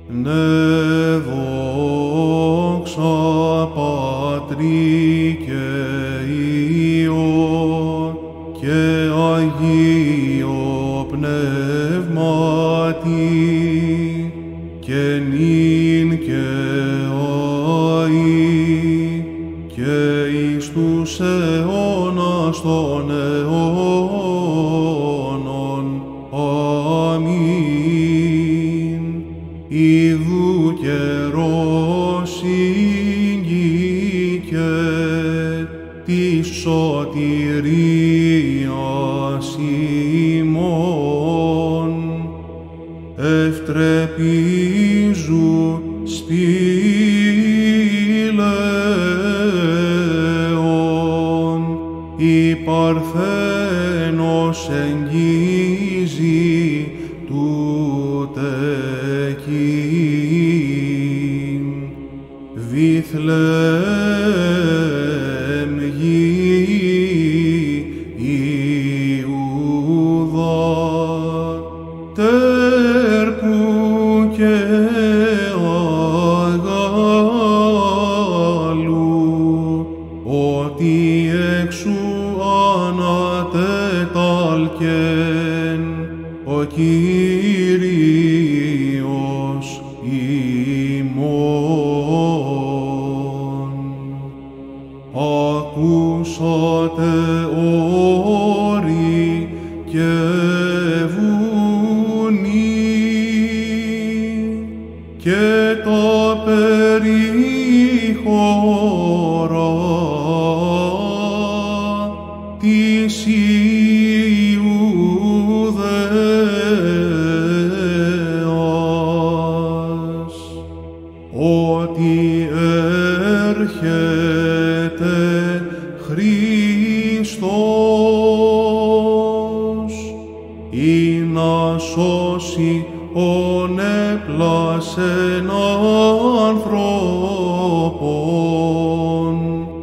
Ναι, δόξα Πατρί και Υιό και Αγίο Πνεύματι, και νυν και αεί και εις τους αιώνας των αιώνων. Αμήν. Ιδού καιρός ήγηκε της σωτηρίας ημών, ευτρεπίζου σπήλαιον, η Παρθένος εγγίζει τούτε κείμ. Βηθλεέμ γη Ιούδα, τέρπου και αγάλου, ότι εξού ανατέταλκεν ο Κύριος ημών. Ακούσατε όρη και βουνή και τα περίχωρα της Ιουδαίας, ότι έρχεται Χριστός, ή να σώσει ον έπλασεν ανθρώπων,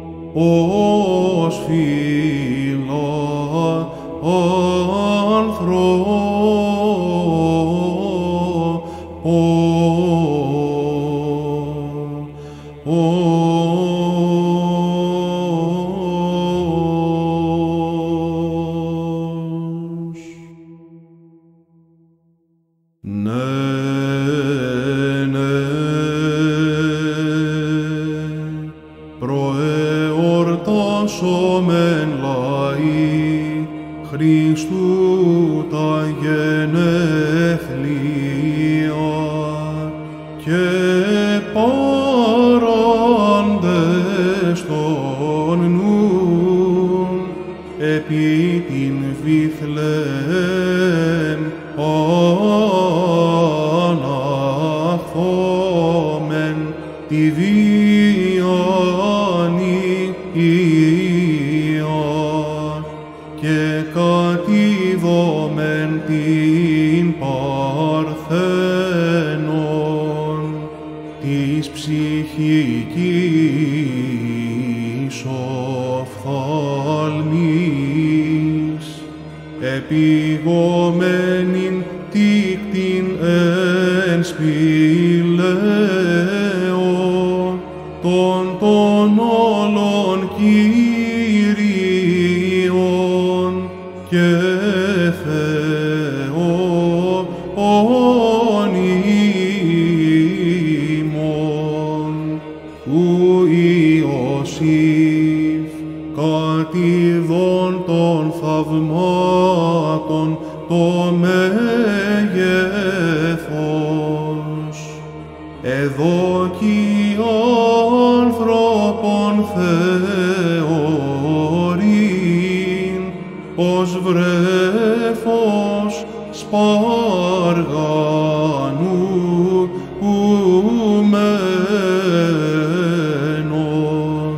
ως φύλλα προεορτάσομεν λαοί Χριστού τα γενέθλια και παράντες των νουν επί την Βηθλεέμ αναχθόμεν τη βίανη και κατηδόμεν την Παρθένον της ψυχικής οφθαλμής, επιγόμενην τίκτην εν σπηλαίων των όλων Κύριων και Θεόν ημών, ου Ιωσήφ κατηδών των θαυμάτων το μέγεθος, εδώκει άνθρωπον θεωρήν, ως βρέφος σπάργανου ουμένον,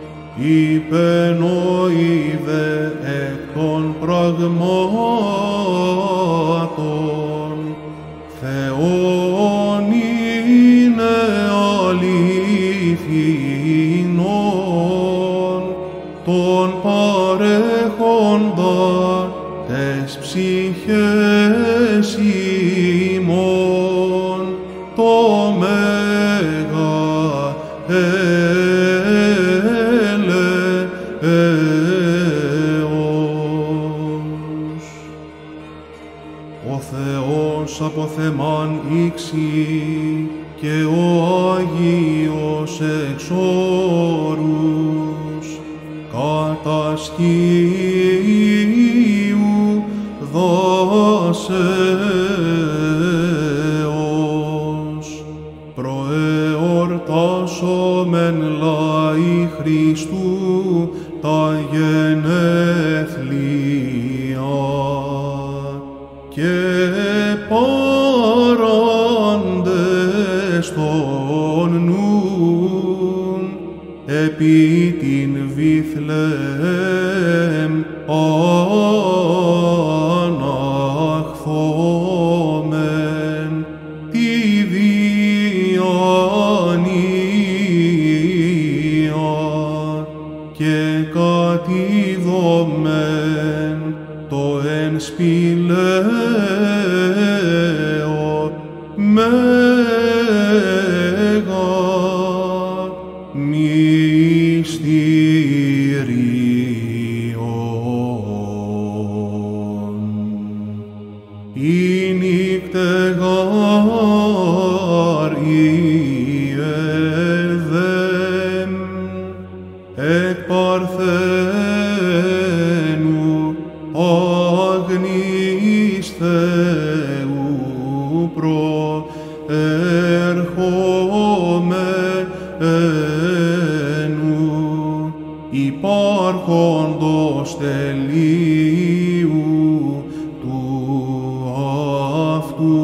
υπενοείδε εκ των πραγμάτων, Θεόν είναι ήξη και ο Άγιος εξόρους κατά σκύου δάσεως προεορτάσομεν λαοί Χριστού τα γενέθλια και παράντες των νουν επί την Βηθλεέμ αναχθόμεν τη διάνοια και κατηδόμεν το εν σπηλαίο μέγα μυστήριον. Η νύκτεγαρ ιεδέμ εκ Παρθένου αγνής Θεού προερχομένου υπάρχοντος τελείου του αυτού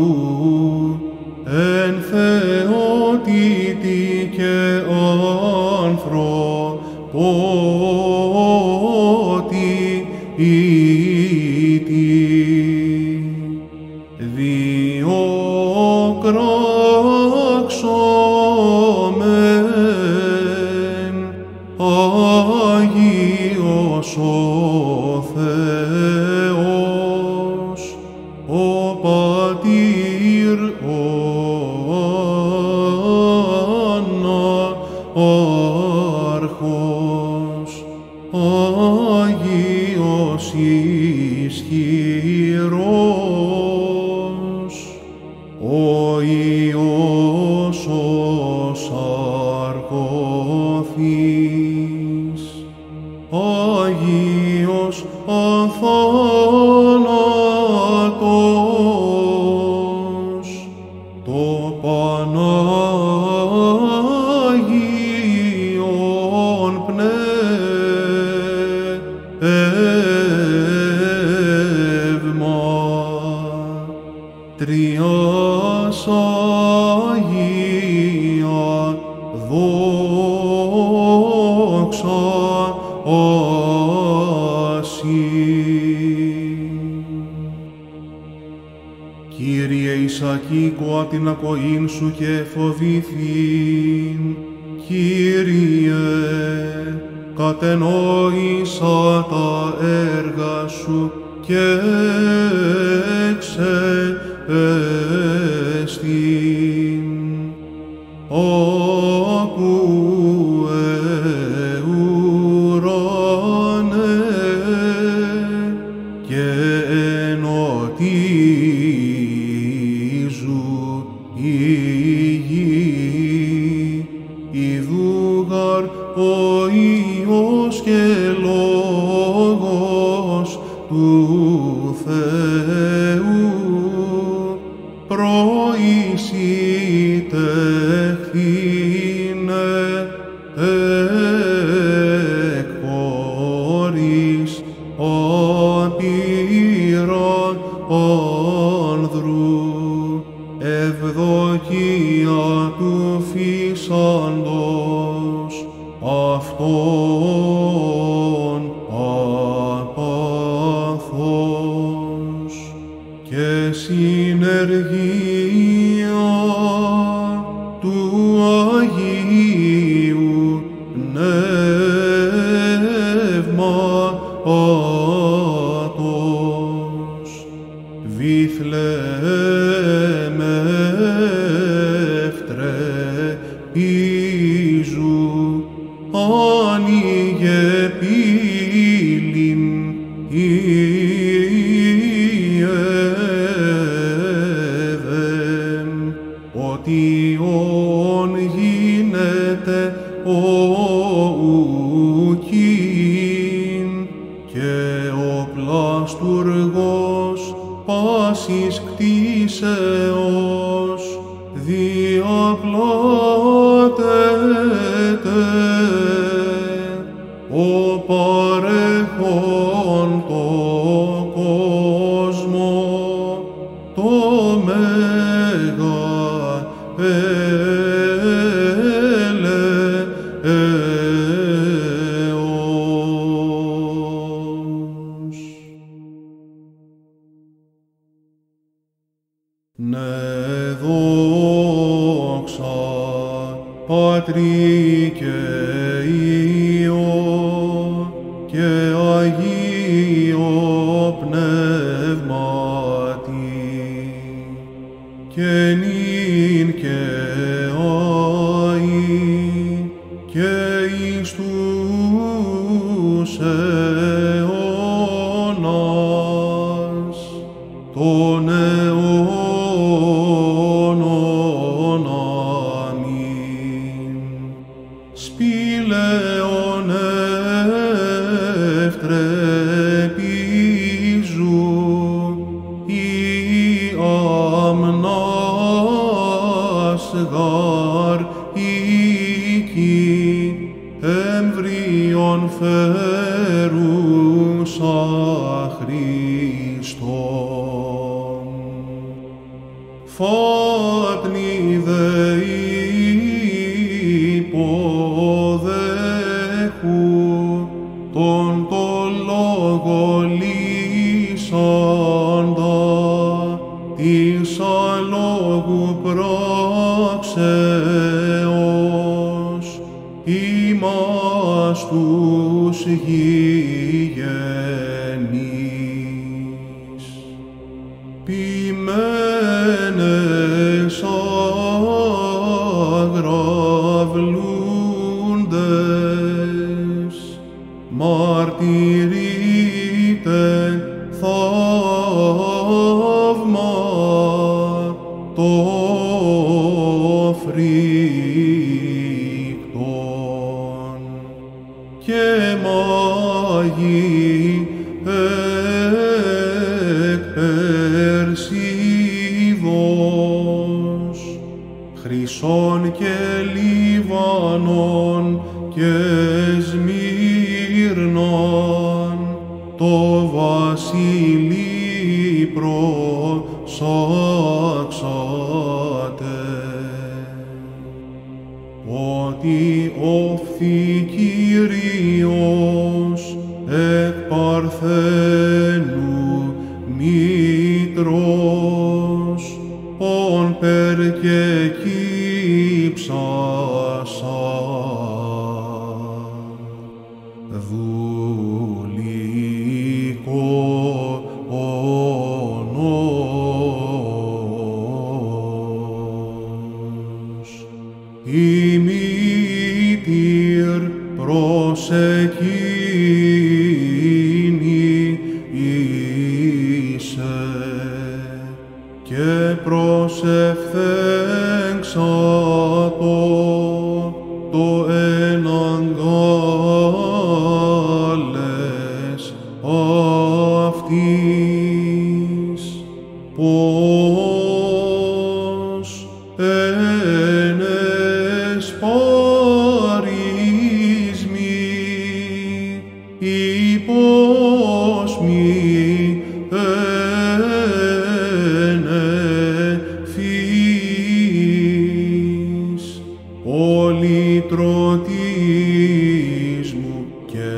εν θεότητη και ανθρωπότητη διοκράξομεν Άγιος ο Θεός, ο Πατήρ, ο Ανάρχος, Άγιος ισχυρός, ο Υιός ο σαρκωθής, Άγιος αθάνατος, το Πανάγιον Πνεύμα, Τριάς Αγία δόξα ασύ. Κύριε εισακήκοα την ακοήν σου και φοβήθην. Κύριε, κατενόησα τα έργα σου και εξεπέστην. Άκουε ουρανέ και ενωτίζου η γη, ιδούγαρ ο Υιός και Λόγος του Θεού προεισιτεχθήνε εκ χωρίς απείραν άνδρου, ευδοκία του φύσαντος αυτόν απαθώς και συνεργία του Αγίου Πνεύματος. Βηθλεέμ ευτρεπίζου, άνοιγε πύλην ιεδέμ νοτιόν γίνεται ο ουκίν, και ο πλαστουργός πάσης κτίσεως διαπλάτεται, ο παρέχον το κόσμο, το μέγα έλεος. Ναι, δόξα Πατρί και Υιό και Αγίο Πνεύματι, και νυν και αεί και εις τους αιώνας των αιώνων. Αμήν. Σπήλαιον ευτρεπίζου η αμνάς γαρ οίκη εμβρίον φέρουσα Χριστόν. Φάτνη δε υποδέχου τον το λόγο λύσαντα της αλόγου πράξεως ημάς τους γηγενείς. Ποιμένες αγραυλούντες, μαρτυρείτε θαύμα το φρικτόν, και μάγοι εκ Περσίδος, Χρυσών και Λίβανον και Σμύρνων, το βασίλει προσάξατε, ότι οφθη Κύριος εκ Παρθένου μήτρος, ον περκεκύψασα δουλικό όνος. Η μήτηρ προσεκίνη είσαι, και προσευθέξατο το εναγκάλες αυτής, πως εν εσπαρισμοί υπόσμοι εν ευφυής, πολυτρωτής μου και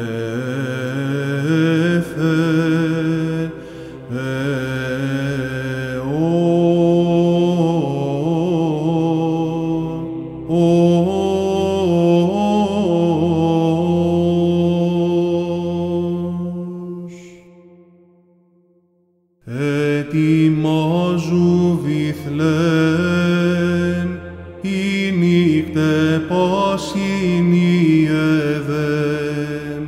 ετοιμάζου Βιθλέμ, η νύκτε πάσινη εδέμ,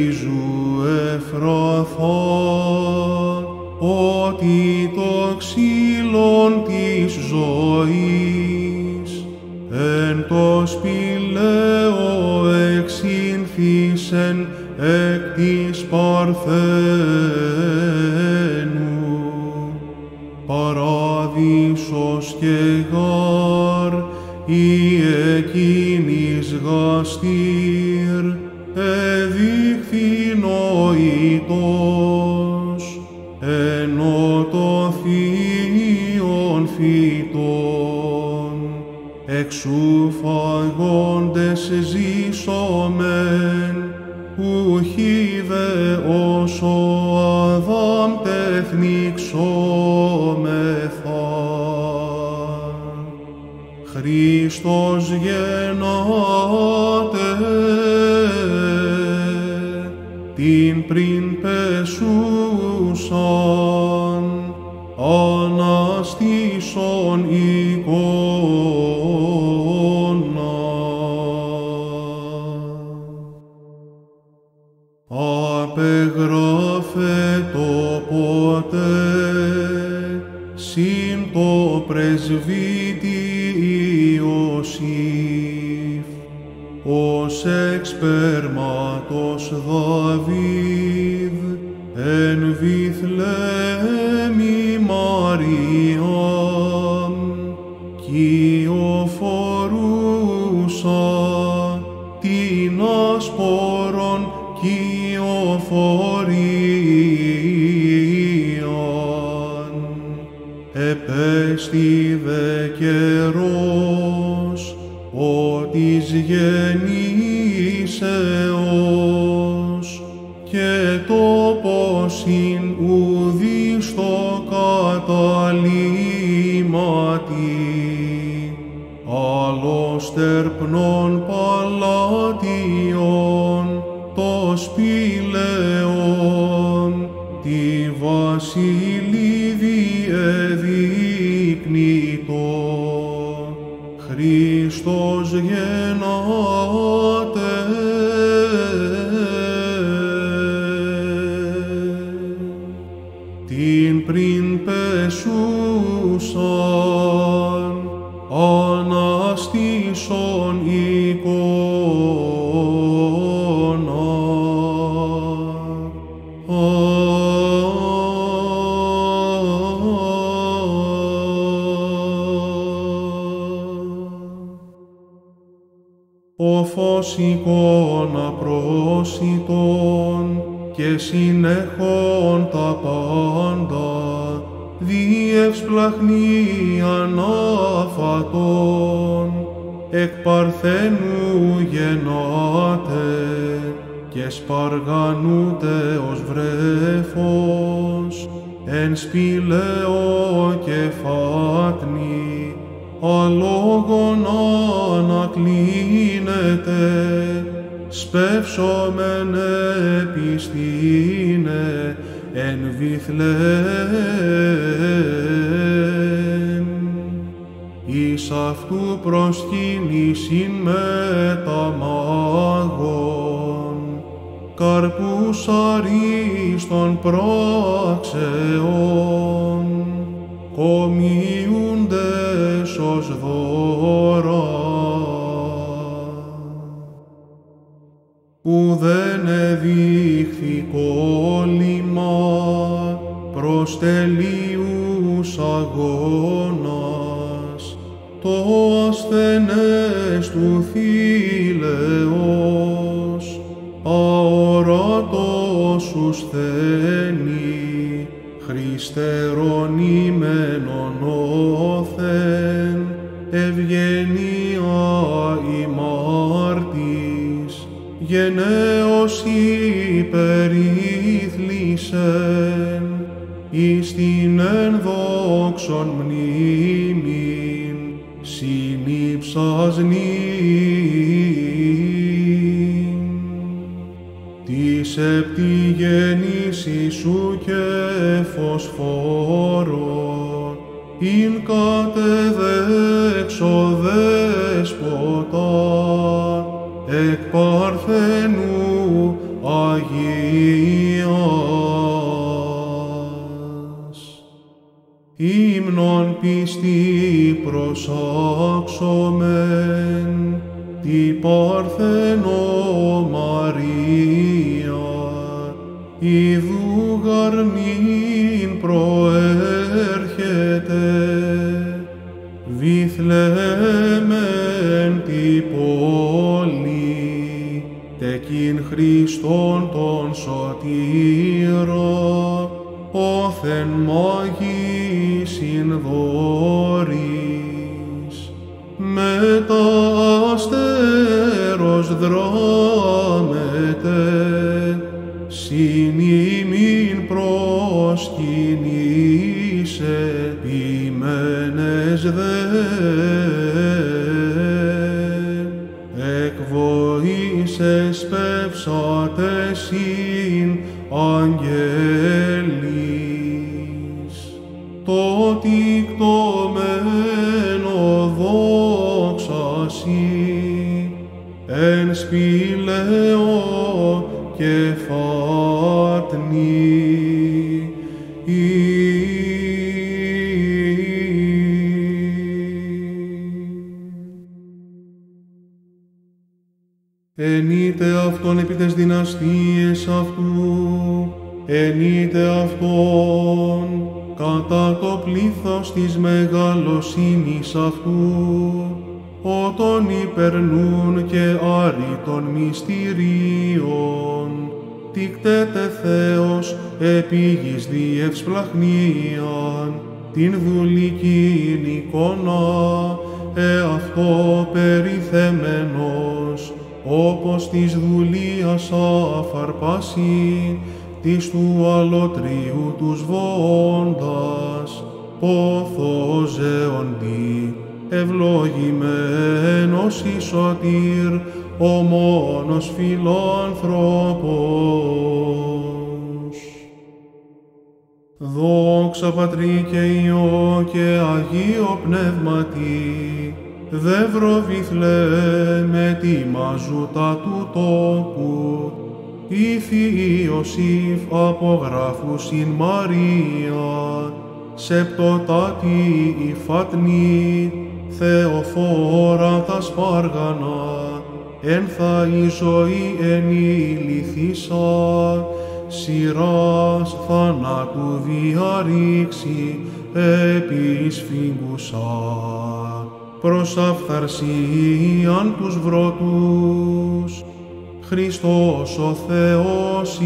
ευτρεπίζου Εφραθά, ότι το ξύλον της ζωής, εν το σπηλαίο εξήνθησεν εκ της Παρθένου. Παράδεισος και γάρ η εκείνης γαστήρ εδείχθη νοητός, ενώ το θείον φυτόν εξού φαγόντες ζήσομεν, ουχί δε όσο Αδάμ τεθνιξόμεθα. Χριστός γεννάται, την πριν πεσούσαν, αναστήσον εικόνα. Απεγράφετο ποτέ, συν το πρεσβύτη Ιωσήφ, ως εξ σπέρματος Δαβίδ, εν Βιθλέμι Μαριάμ, κυοφορούσα την άσπορον κυοφορίαν. Επέστη δε καιρός, ότις γεννήσεως, και τόπος ειν ουδείς στο καταλήμματι, άλλος τερπνών παλάτιον, το σπήλαιον, τη βασιλίδη εδείκνυτο. Χριστός γεννάται, την πριν πεσούσαν, αναστήσον εικόνα. Ο φως εικόνα πρόσιτον και συνεχών τα πάντα, διευσπλαχνή ανάφατον, εκ Παρθένου γεννάται και σπαργανούται ως βρέφος, εν σπηλαίο και φάτνη, αλόγων ανακλίνεται, σπεύσομεν επιστήνε εν Βιθλεέμ. Εις αυτού προσκύνησιν με τα μάγων, καρπούς αρίστων πράξεων, κομιούντες ως δώρα. Ουδέν εδείχθη κόλλημα προς τελείους αγώνας, το ασθενές του θήλεος, αόρατος σου σθένη, Χριστερονημένον όθεν, ευγενία ημάρτης, γενναίος υπερήθλισεν, εις την ενδόξον μνήμην συνύψας νυν. Της επτηγέννησης σου και φωσφόρων, ειν κατεδέξω δέσποτα, εκ Παρθένου Αγίας. Ύμνος ήλον πιστή προσάξομεν, τη Παρθενό Μαρία, ιδού γαρμήν προέρχεται, Βηθλεέμεν τη πόλη, τεκειν Χριστόν τον σωτήρα, όθεν μάγει συνδόρης, μετά αστέρος δράμεται, συν ημίν προσκυνήσε, ποιμένες δε, εκβοήσες πεύσατε συν αγγέλης, το τικτωμένο δόξα σοι, εν σπηλαίο και φάτνη. Ενείτε αυτόν επί τες δυναστείες αυτού, ενείτε αυτόν κατά το πλήθος της μεγαλοσύνης αυτού, ότον υπερνούν και άρρητων μυστηρίων, τικτέτε Θεός επί γης διευσπλαχνίαν, την δουλικήν εικόνα, εαυτό περιθεμένος, όπως της δουλείας αφαρπάσει, της του αλωτρίου τους βόντας, πόθος ζεοντή, ευλογημένος η σωτήρ, ο μόνος φιλάνθρωπος. Δόξα Πατρί και Υιό και Αγίο Πνεύματι, δεύρο Βηθλεέμ ετοιμάζουτα του τόπου, ήθη Ιωσήφ απογράφουσιν Μαρία, σεπτοτάτη η φάτνη, Θεοφόρα τα σπάργανα, ένθα η ζωή ενήλυθήσα, σειράς θανάτου διαρρήξη επισφίγγουσα, προς αυθαρσίαν τους βρωτούς, Χριστός ο Θεός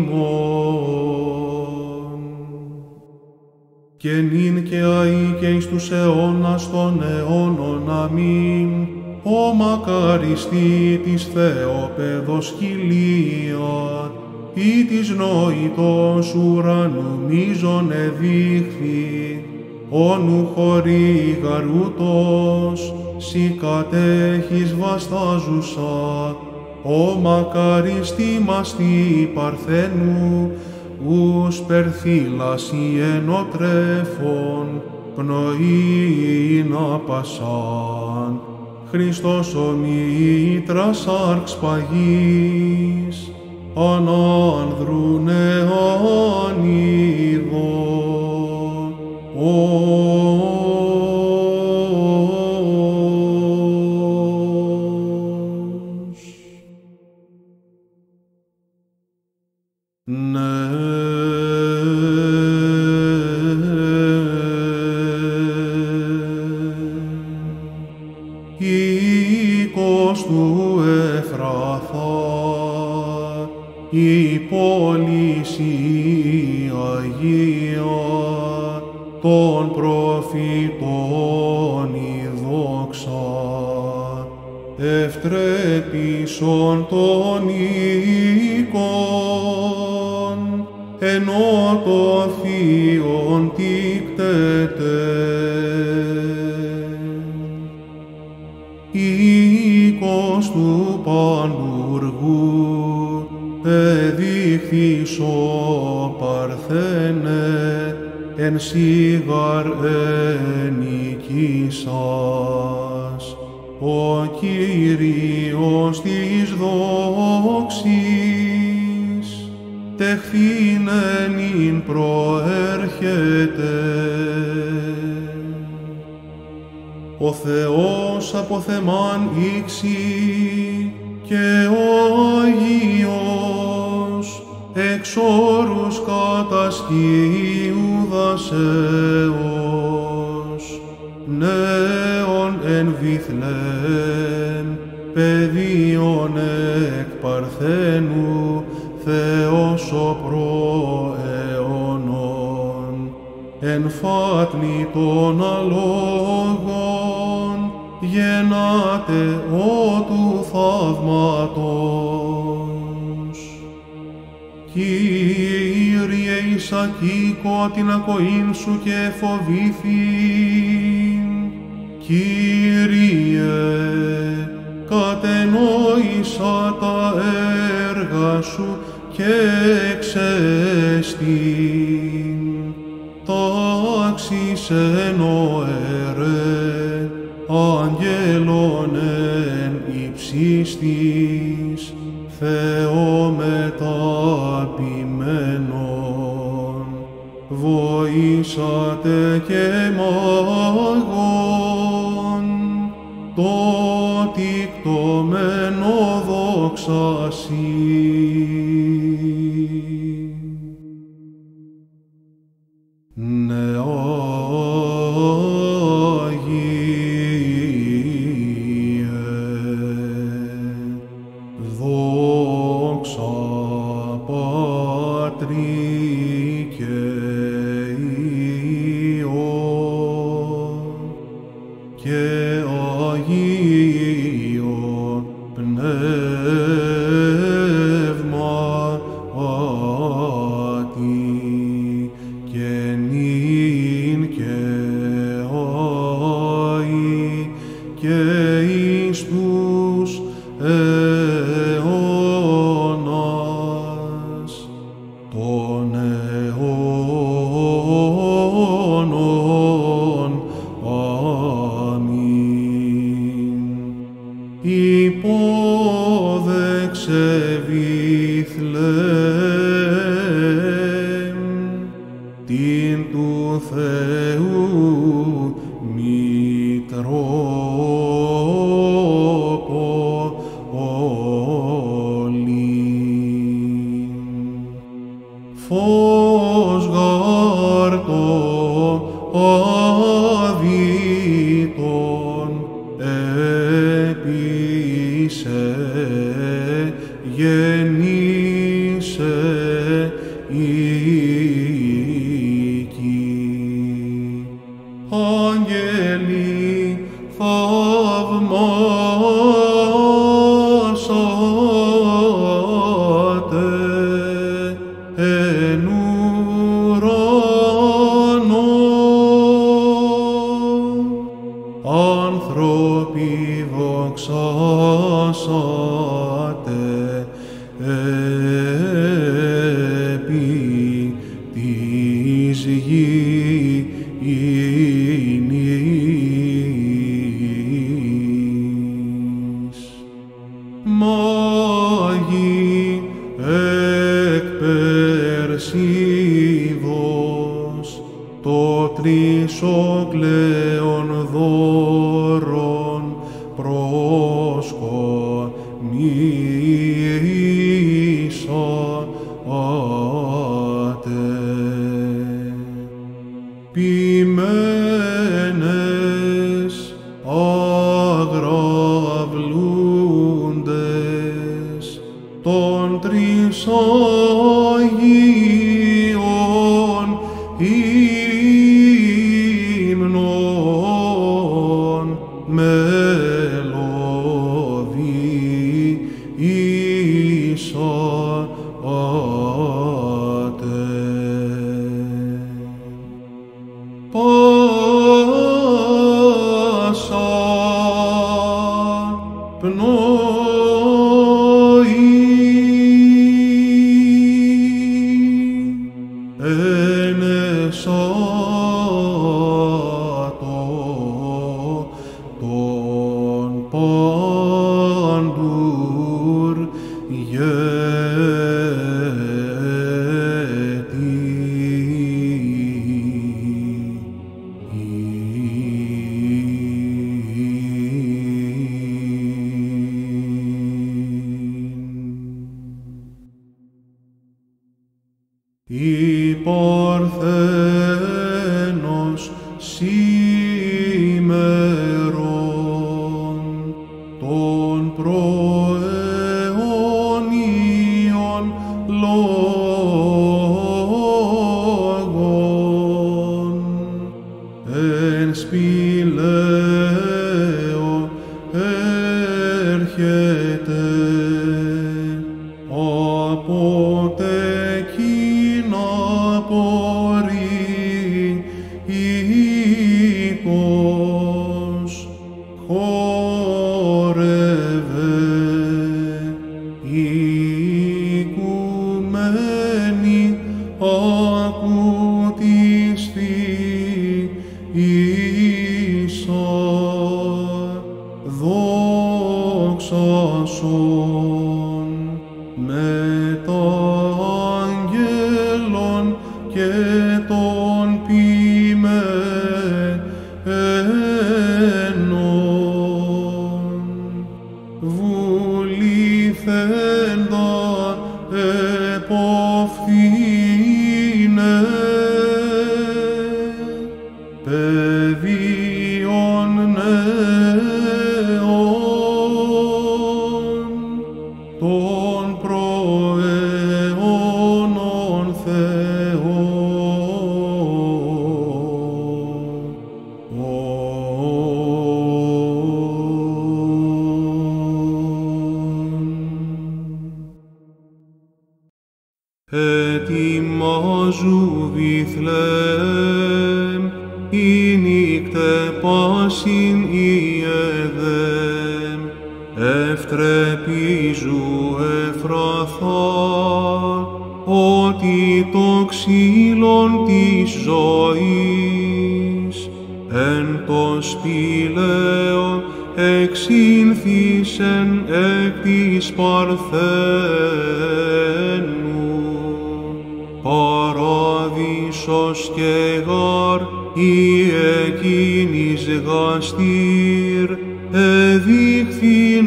ημών. Και νυν και αεί και εις τους αιώνας των αιώνων αμήν, ο μακαριστή της Θεοπαίδος χιλία, ή της νοητός ουρανού μείζων εδείχθη, όνου χωρίγαρ ούτως, σοι κατέχεις βαστάζουσα, ο μακαριστή μας τη Παρθένου, ους περθύλασι ενωτρέφων, πνοή να πασάν, Χριστός ο μήτρας άρξ παγής, ανάνδρου νεάν ειδών, οίκος του Εφραθά, η πόλης η Αγία, των προφητών η δόξα, ευτρέπισον των οίκων, ενώ το θείον τικτέται. Οίκος του Παντουργού, εδείχθης ο Παρθένε, εν σίγαρ ενοικήσας, ο Κύριος της δόξης, τεχθήνεν ειν προέρχεται. ο Θεός αποθεμάν ήξη και ο Αγίος εξ όρους κατασκίου δασέως, νέον εν Βηθλεέμ, παιδίον εκ Παρθένου, Θεός ο προαιώνων, εν φάτνη των αλόγων, γεννάτε ο του θαύματος. Κύριε, εις ακήκω την ακοήν σου και φοβήθην. Κύριε, κατενόησα τα έργα σου και εξέστην. Τάξεις εν οερέ, αγγέλων εν υψίστης, Θεό μεταπημένον, βοήσατε και μάγον, το τικτωμένο δόξασι. Υπόδεξε Βηθλεέμ την του Θεού Μητρόπολην. Φως γάρτο αβήτων έπεισε, γεννήσε οίκη. Άγγελοι θαυμάσατε εν ουρανό. Άνθρωποι δοξάσατε επί της γης. Μάγοι εκ Περσίδος το τρισοκλέον δώρον προσκομίσατε. Ποιμένες αγραυλούντες των τρεις Αγίων ύμνων μελωδήσατε. Πάσα πνοή ενεσάτο το Παρθένος σήμερον των προαιωνίων λόγων εν σπηλαίο έρχεται από τεκείνα πορεί οίκος χόρευε οικουμένη ακουτιστή ίσα δόξασον με τα αγγέλων και των ποιμένων βουληθέντα εποφθήνε παιδίων νέων των προαιώνων ετοιμάζου Βιθλεέμ, η νύκτε πάσιν Ιεδέμ, ευτρεπίζου Εφραθά, ότι το ξύλον της ζωής εν το σπηλαίο εξήνθησεν εκ της Παρθένου. Παράδεισος και γάρ η εκείνης γαστήρ εδείχθη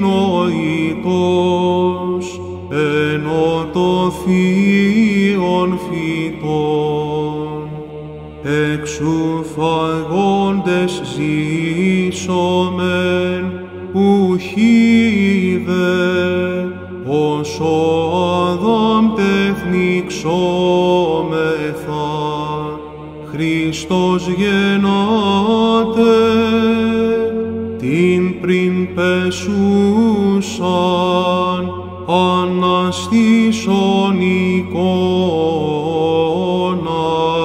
νοητός ενώ το θείον φυτόν εξου φαγόντες ζήσομεν ουχίδε ως ο Αδάμ τεθνιξόμεθα Χριστός γεννάται την πριν πεσούσαν αναστήσον εικόνα.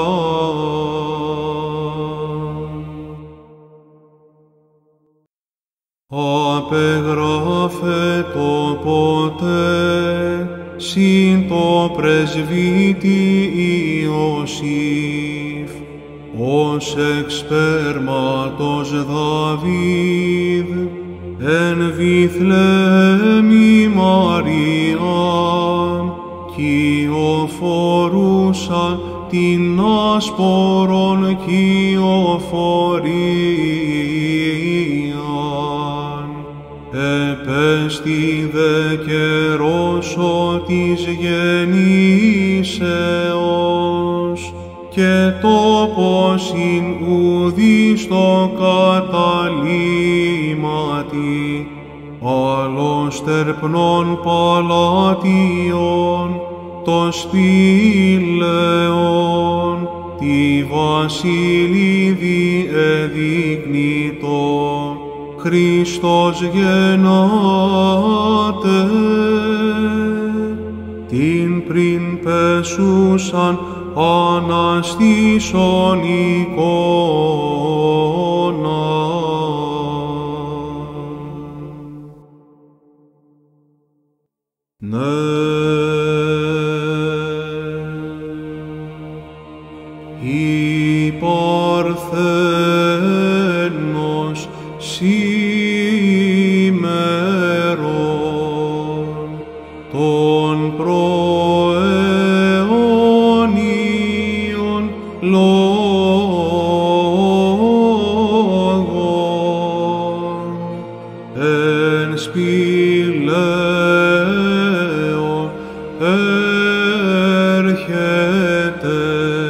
Απεγράφετο ποτέ συν το πρεσβύτη Ιωσήφ ως εξ σπέρματος Δαβίδ εν Βιθλεέμι Μαριάμ κυοφορούσα την άσπορον κυοφορίαν. Επέστη δε καιρός της γεννήσεως και τόπος ειν ουδή στο καταλήμματι, άλλος τερπνών παλάτιον, το σπήλαιον, τη βασιλίδη εδείκνυτο, Χριστός γεννάται, την πριν πεσούσαν αναστήσον εικόνα. Ναι, η Παρθένος σήμερον των προαιωνίων λόγων εν σπηλαίο έρχεται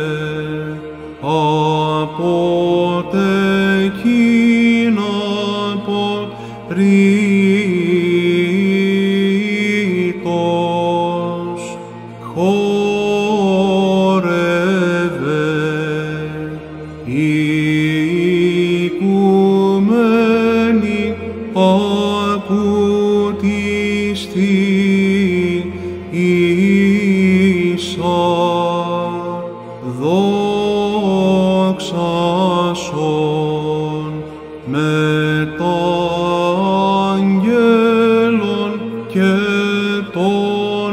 ρήτος χόρευε η οικουμένη ακουτιστή ίσα δόξασον μεταγγέλων και των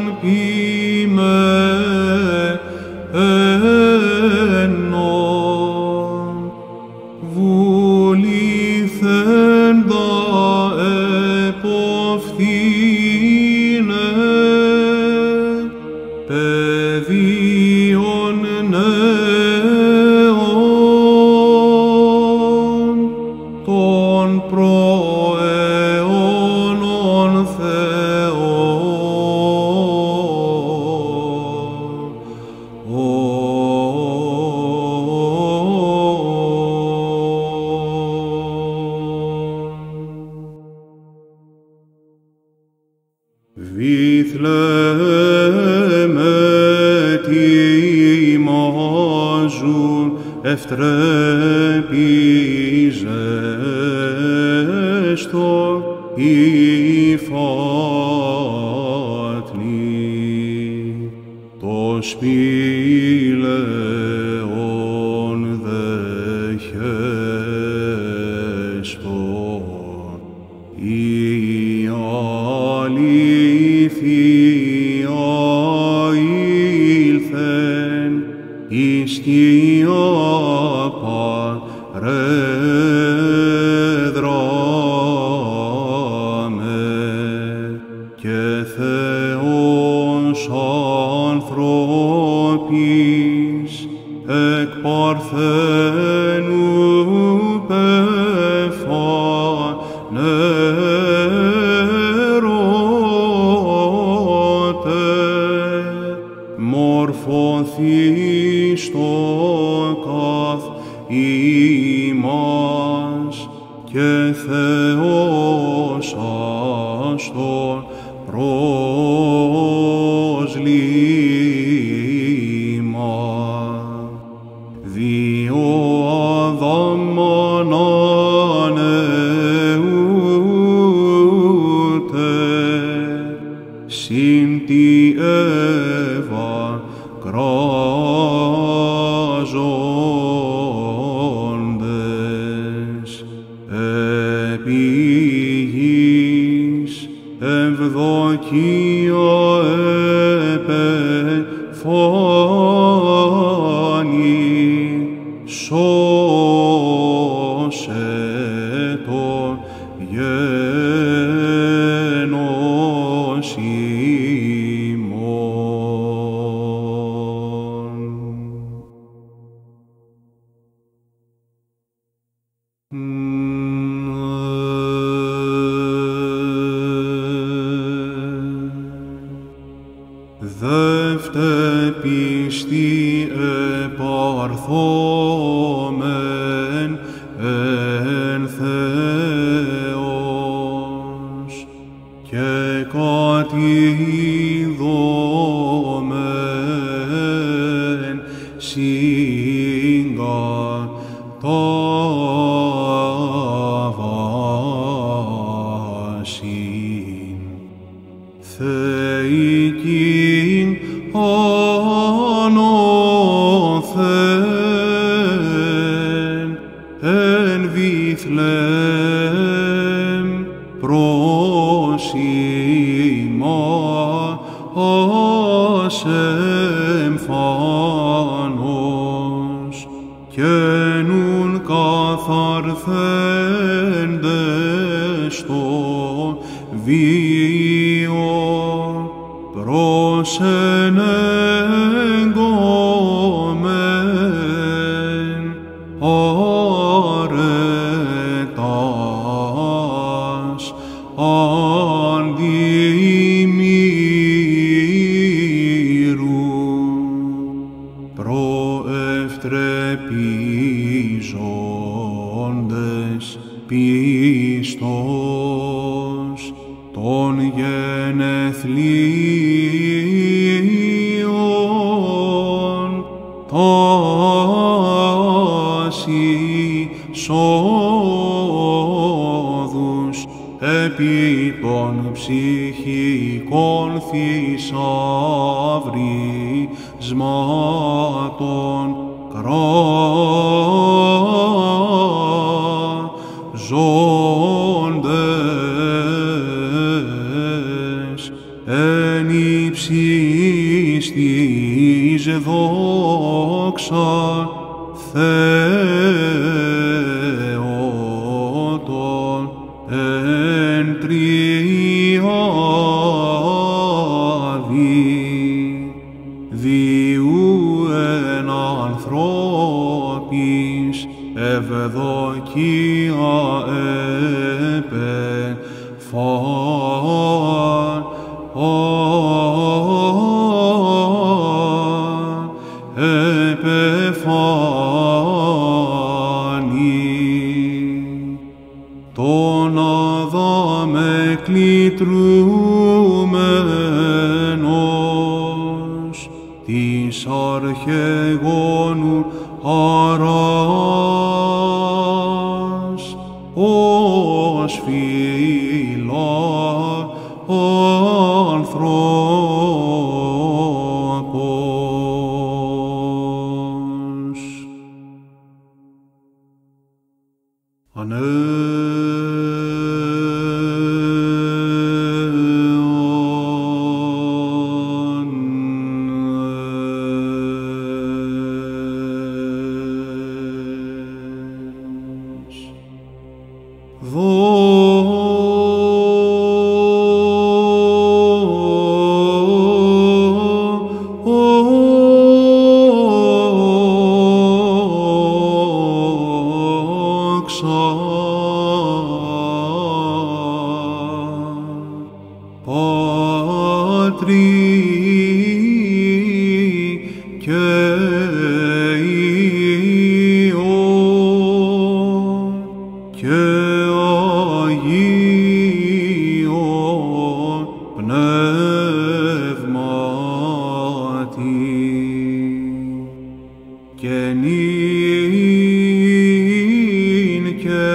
ποιμένων βουληθέντα εποφθήνε παιδίων νέων των προαιώνων Βήθλεμε τιμάζουν ευτρέπιζεστο υφάτνη το σπήλαιον δεχέστον η αλήθεια ήλθεν εις Θεία παρέδραμε και Θεός ανθρώπης εκ παρθένου πεφανερώτε μορφωθείς το καθ ημάς και Θεός αστον πρόσλημα διό Αδάμμαν ανεούτε συν τη Εύα κράζοντες επί γης ευδοκία επεφάνη σώσε το γένος ημών. Δεύτε πιστή επαρθόμεν εν Θεός και κατηδόμεν συγκαταβάσιν θεϊκήν ανώθεν εν Βήθλεμ πρόσημα ως εμφάνος και νουν καθαρθέντες στο βίο προσενέγκομεν αρετάς αντιμήρου προευτρεπίζοντες πίστος των γενεθλίων τας εισόδους επί των ψυχικών θησαυρισμάτων κράζοντες εν ύψης της δόξα Θεότων εν τριάδι διού εν ανθρώπης ευδοκία επεφάνει τον Αδάμ εκλητρούμενος της αρχαιγόνου αράς ως φύλλα άνθρωπος. Πατρί και Υιό και Αγίο Πνεύματι και νυν και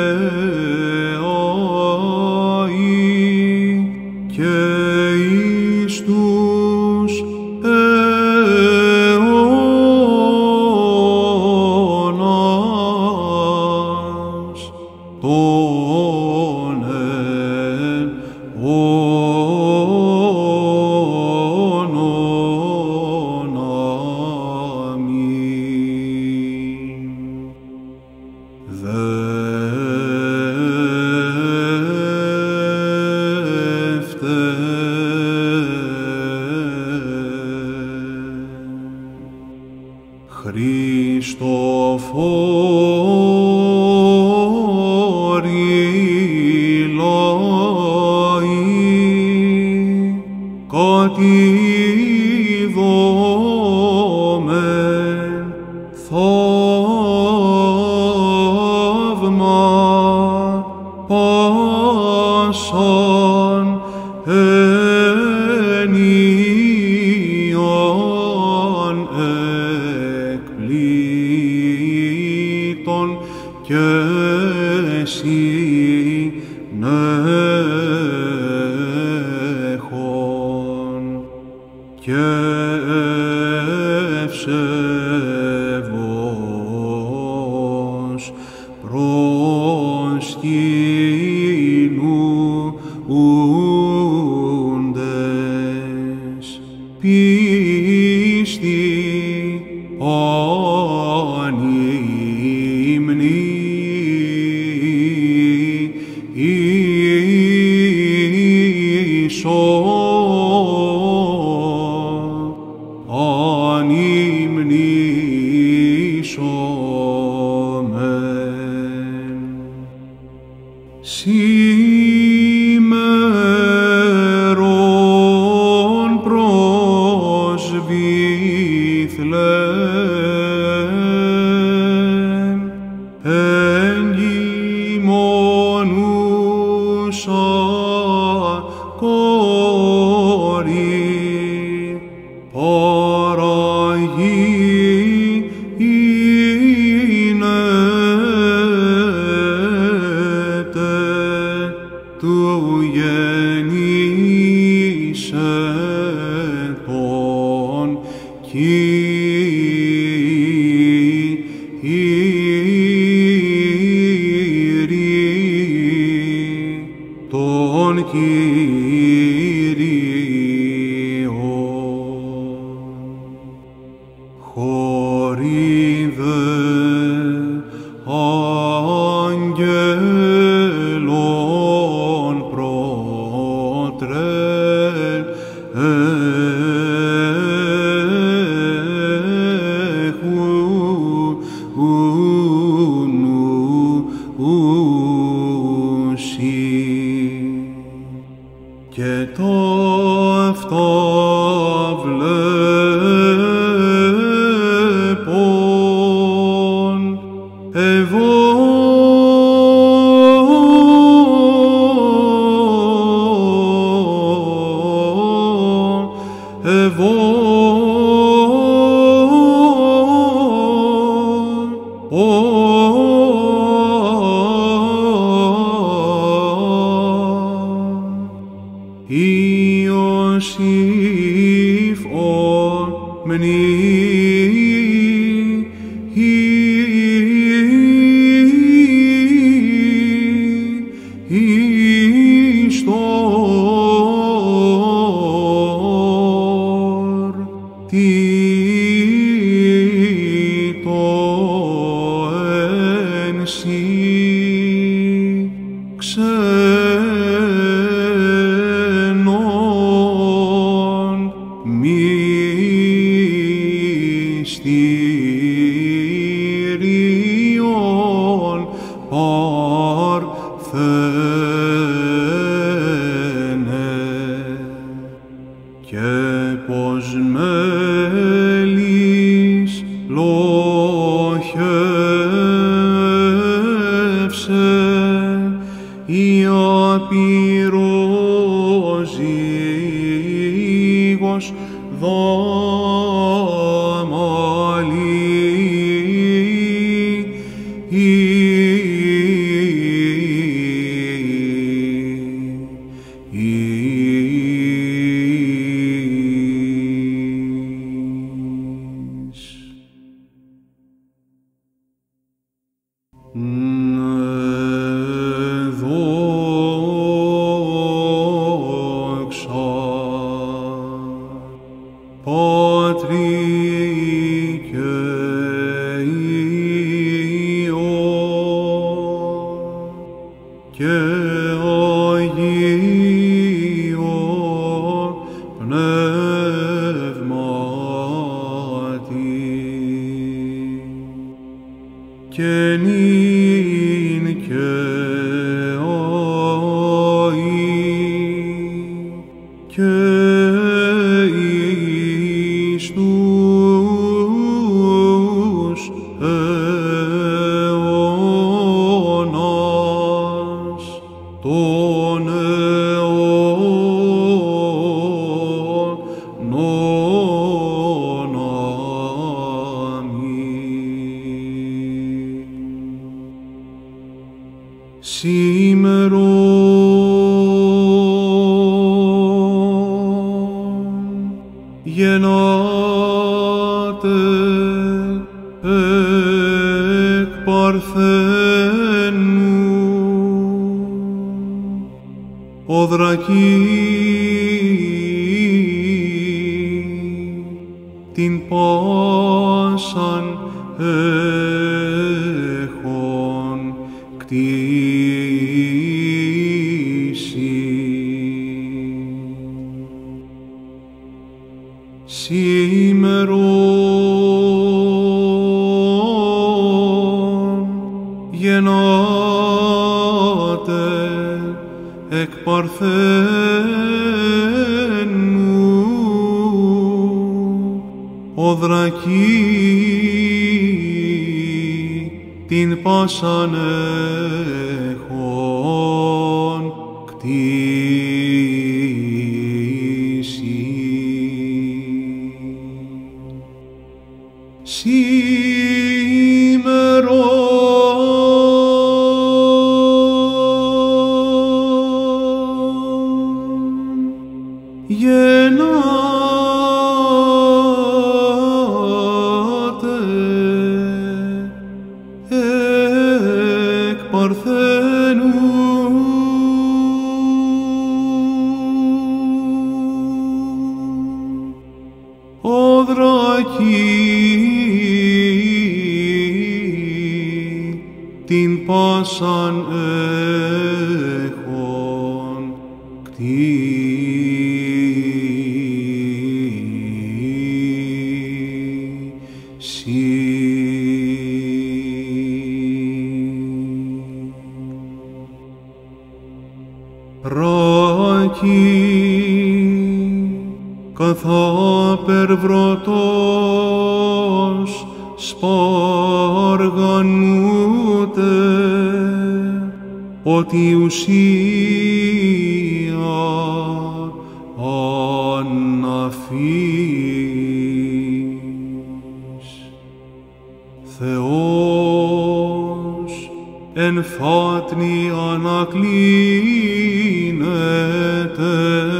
αεί και εις τους αιώνας των αιώνων. Αμήν. Χριστοφόροι λαοί κατηδόμεν θαύμα πάσαν ενίαν εκπλήτων και συνέχων και ευσεβώς προσκυνούντες πίστη ανήμνη ανυμνήσομεν. Σήμερον προσβήθλεν εγκυμον νούσα κόρη, παραγή ίνεται του γεννήσε τον τον Κύριον. Χωρίδε αγγέλων και ταύτα βλέπων Ιωσήφ μυστήριον παρθένε και πως μέλης λοχεύσε η απειρός ζύγος Πατρί και Υιό και Αγίο Πνεύματι και νυν και αεί και εις τους αιώνας των αιώνων. Αμήν. Σήμερον γεννάτε εκ Παρθένου οδρακή την πάσαν έχων κτήσει. Σήμερον γεννάτε εκ Παρθένου οδρακή την πάσαν έχων γεννάτε εκ Παρθένου. Ο την πάσαν έχων κτήσει. Ράκη καθάπερβρωτός σπαργανούτε, ότι ουσία αναφής. Θεός εν φάτνη ανακλίνεται,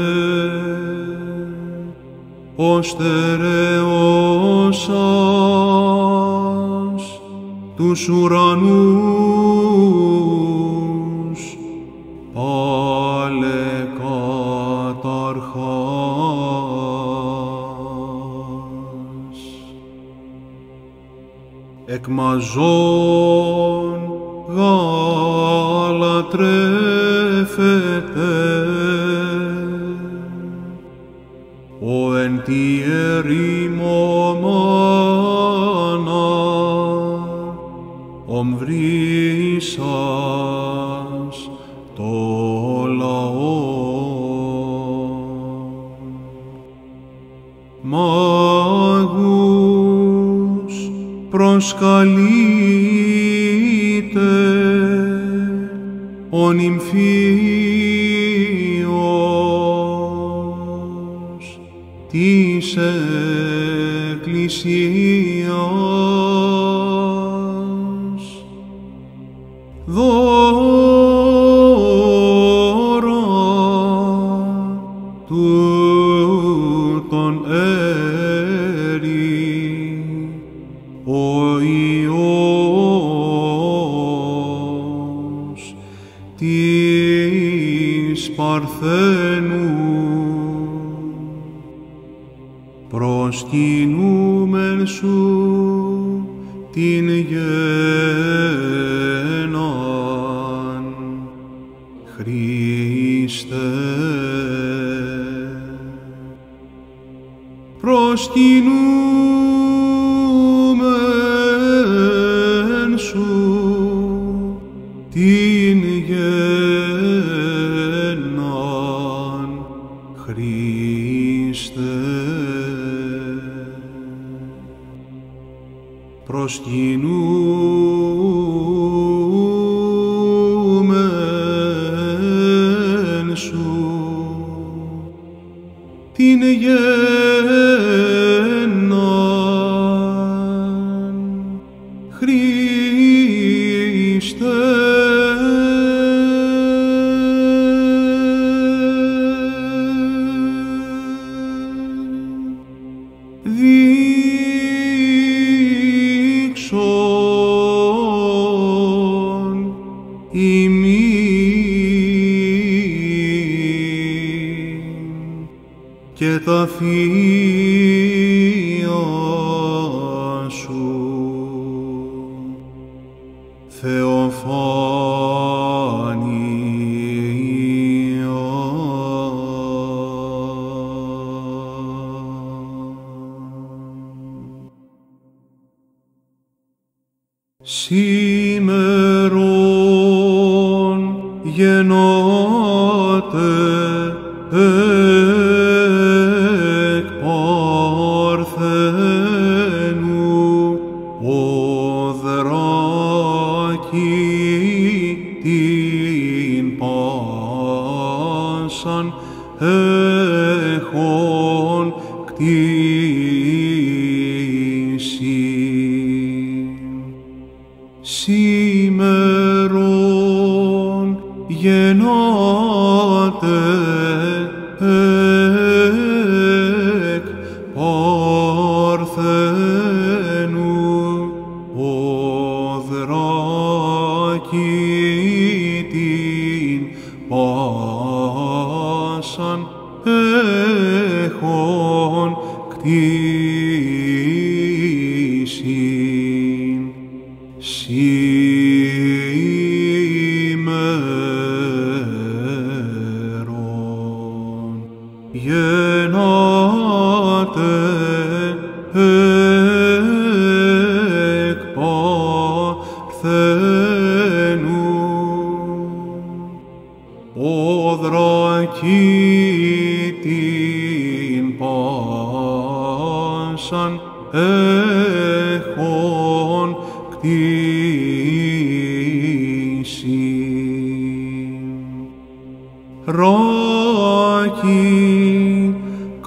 ο στερεός σας τους ουρανούς πάλε καταρχάς. Εκ μαζών γαλατρεύεται ο εν τη ερημομάνα ομβρίσας το λαό. Μάγους προσκαλείτε ο νυμφίος της Εκκλησίας, δώρα τούτον έρη ο Υιός της Παρθένου. Προσκυνούμεν σου την γέναν, Χριστέ. Προσκυνούμεν σου την γέναν, Χριστέ. Προσκυνούμεν σου την γέναν, Χριστέ. Δείξον ημίν και τα θεία σου θεοφάνεια. Σήμερον γεννάτε εκ Παρθένου ο δράκη την πάσαν έχων κτήσει. Σήμερον γεννάτε πάσαν έχων κτίσιν σήμερον γεννάτε εκ Παρθένου οδρακήτην πάσαν έχων κτίσιν ράκη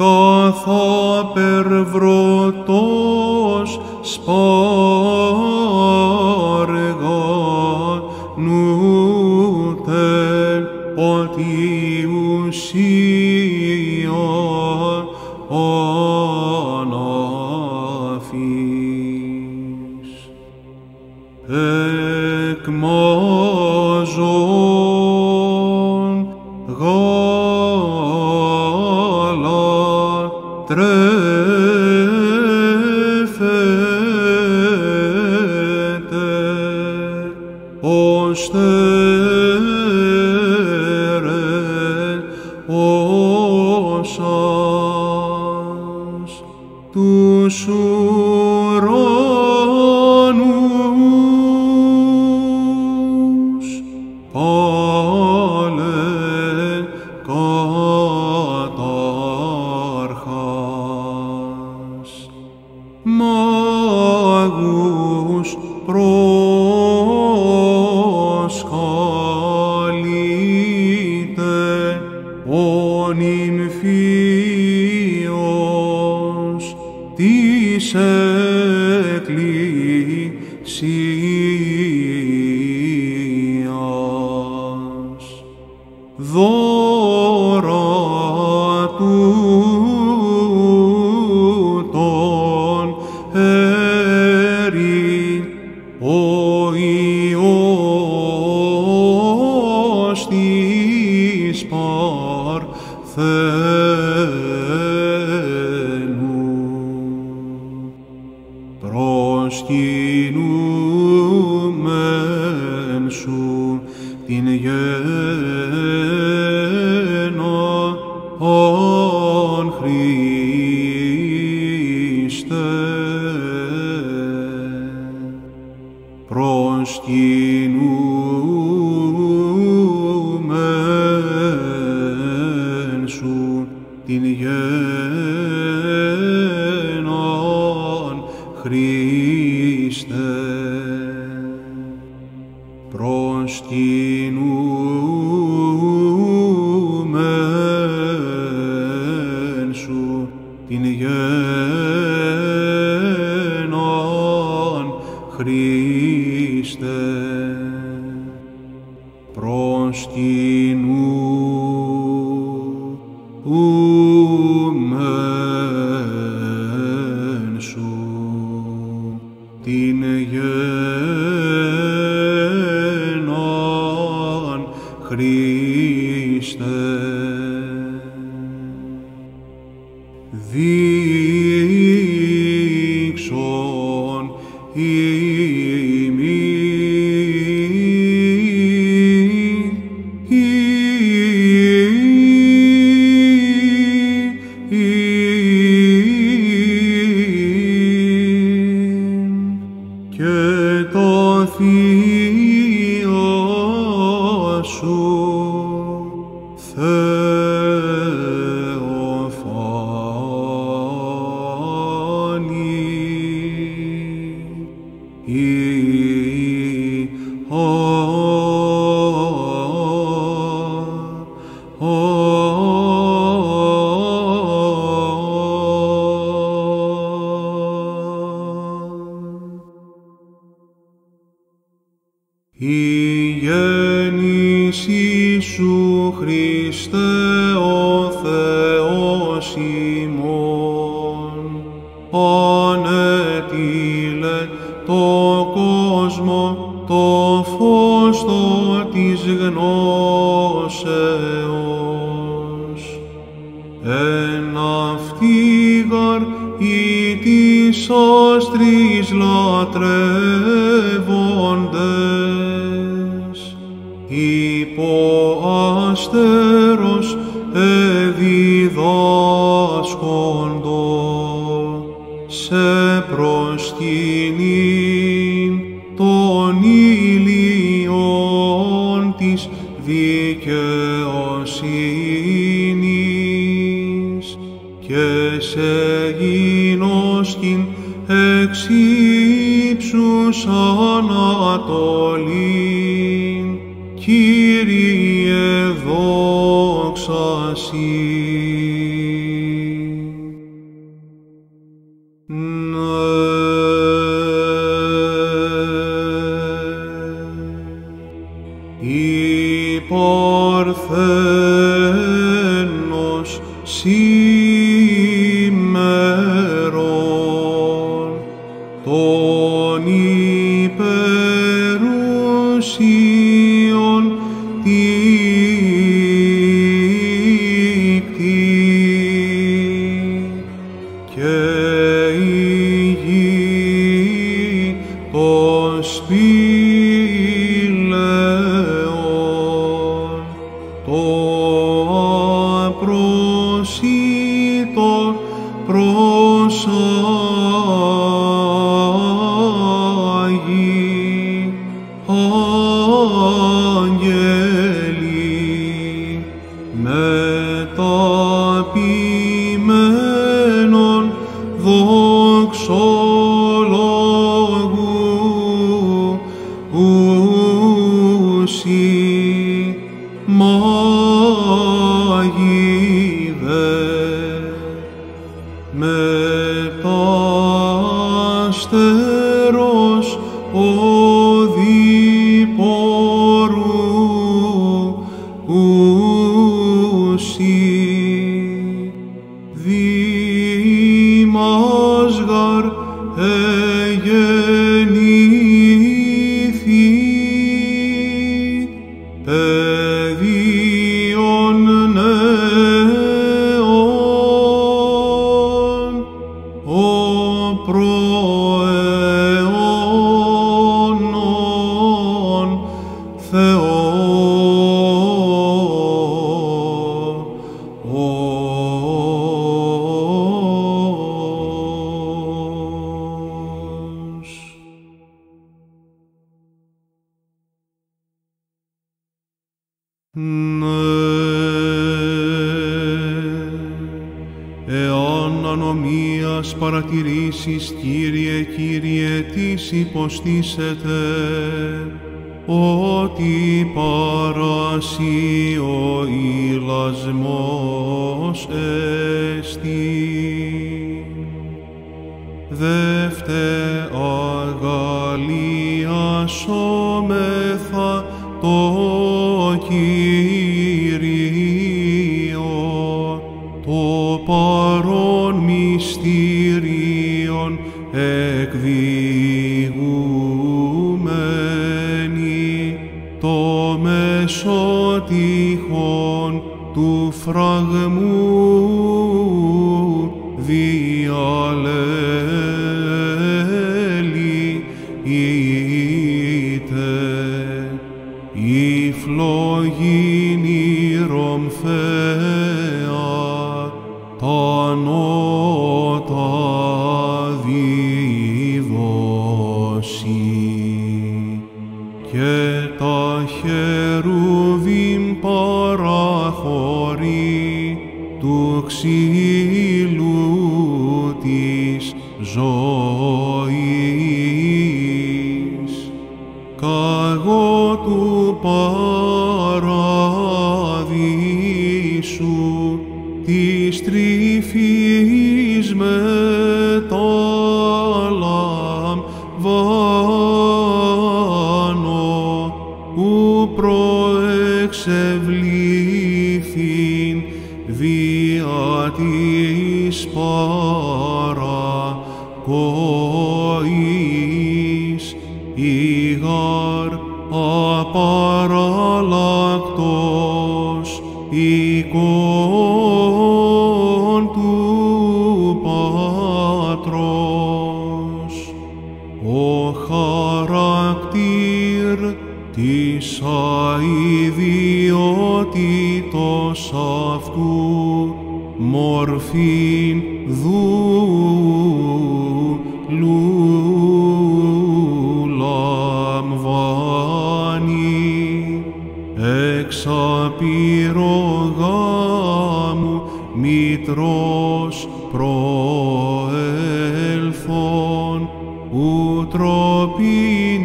καθαπερβρωτός σπάργανούτεν ότι ουσία αναφής εκμάζον γαλατρέφεται ώστε όσας τους ουρανούς πάλε κατάρχας μάγους προσκαλείτε ο νυμφίος της Εκκλησίας δώρα τούτων έρη ο Υιός της Παρθένου προσκυνούμεν σου την γένναν Χριστέ προσκυνούμεν σου την γένναν Χριστέ προσκυνούμεν σου την γένναν Χριστέ προσκυνούμεν σου την γένναν Χριστέ δείξον και τα θεία σου Η γέννησή σου, Χριστέ, ο Θεός ημών, ανέτειλε το κόσμο το φως το της γνώσης έως. Εν αυτοί γαρ οι της άστρης λατρεύοντες, υπό άστερος εδιδάσκοντο, σε προσκυνήν των ηλιών της δικαιοσύνης και σε γινώσκην εξ ύψους ανατολήν, Κύριε δόξα Σοι. Η Παρθένος σήμερον των υπερουσίων δίκτυ και η γη των σπήλαιων το απρόσιτο προσάγει άγγελοι μεταποιημένων δοξολόγου ούσι μάγιδε μετάστερος οδηπορού ούσι δήμας γαρ εγεννήθη παιδίον νέων ο προαιώνων Θεό εάν ανομίας παρατηρήσεις, Κύριε, Κύριε, τις υποστήσετε, ότι παρασύ ο ηλασμός εστι. Δεύτε αγαλιασόμεθα το Κύριο, το παρόν μυστήριον εκδιηγούμενοι, το μεσότυχον του φραγμού διαλέλει είτε η φλογίνη ρομφαία τα νότα διδώσει και τα χερουβίμ παραχωρεί του ξύλου της ζωής, καγώ του παραδείσου της τρυφής μεταλαμβάνω, που προεξευλήθην δια της παρακοής, ηγαρ απαραλλακτός οίκον του Πατρός. Ο χαρακτήρ της αηδιότητος αυτού μορφήν δούλου λαμβάνει, εξ απειρογάμου μητρός προέλθον, ουτροπήν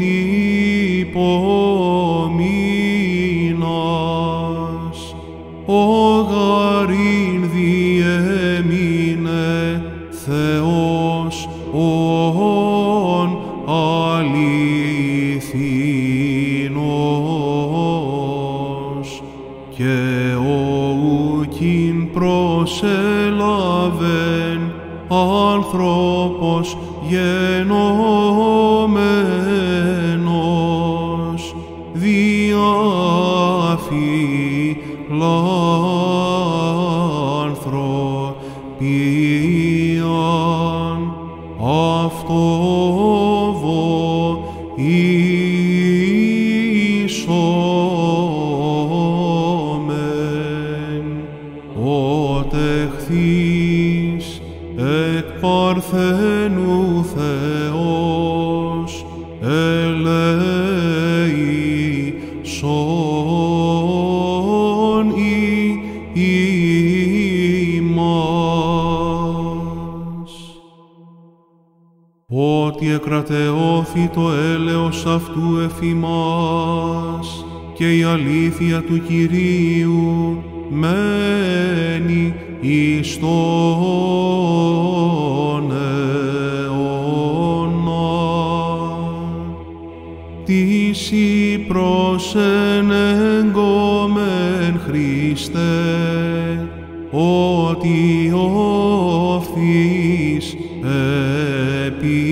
υπομείνας, ο γαρήν διέμεινε Θεός ον αληθινός, και ουκειν προσέλαβεν άνθρωπος γενόμενος δια φιλανθρωπίαν αυτό βοήσομεν. Ο τεχθείς εκ παρθένου Θεός ελέησον ημάς. Ότι εκρατεώθη το έλεος αυτού εφ' ημάς και η αλήθεια του Κυρίου μένει εις τον αιώνα. Τις προσενεγκόμεν Χριστέ, ότι οφθείς επί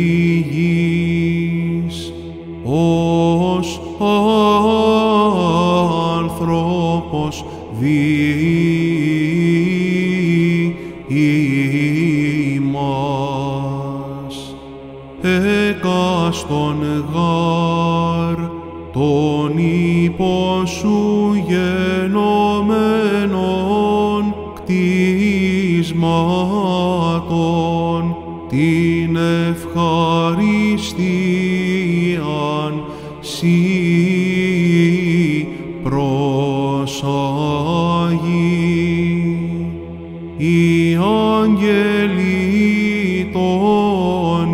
γης, ως άνθρωπος ημάς. Εκάστον γάρ τον ύπο σου γενομένων κτίσματον την ευχαριστίαν σοι προσάγει. Οι άγγελοι των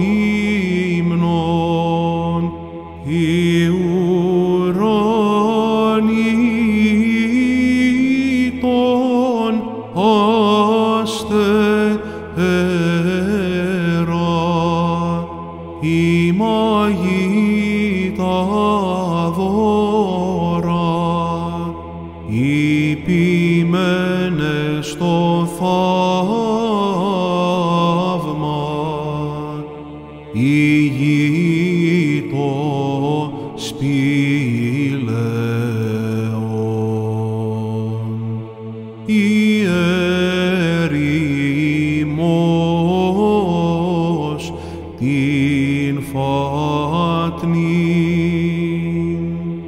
ύμνων, οι ουρανοί των αστέρα, οι μαγοί τα δώρα, οι ποιημένες στο θαύμα, η γη το σπήλαιον, η ερημός την φάτνην,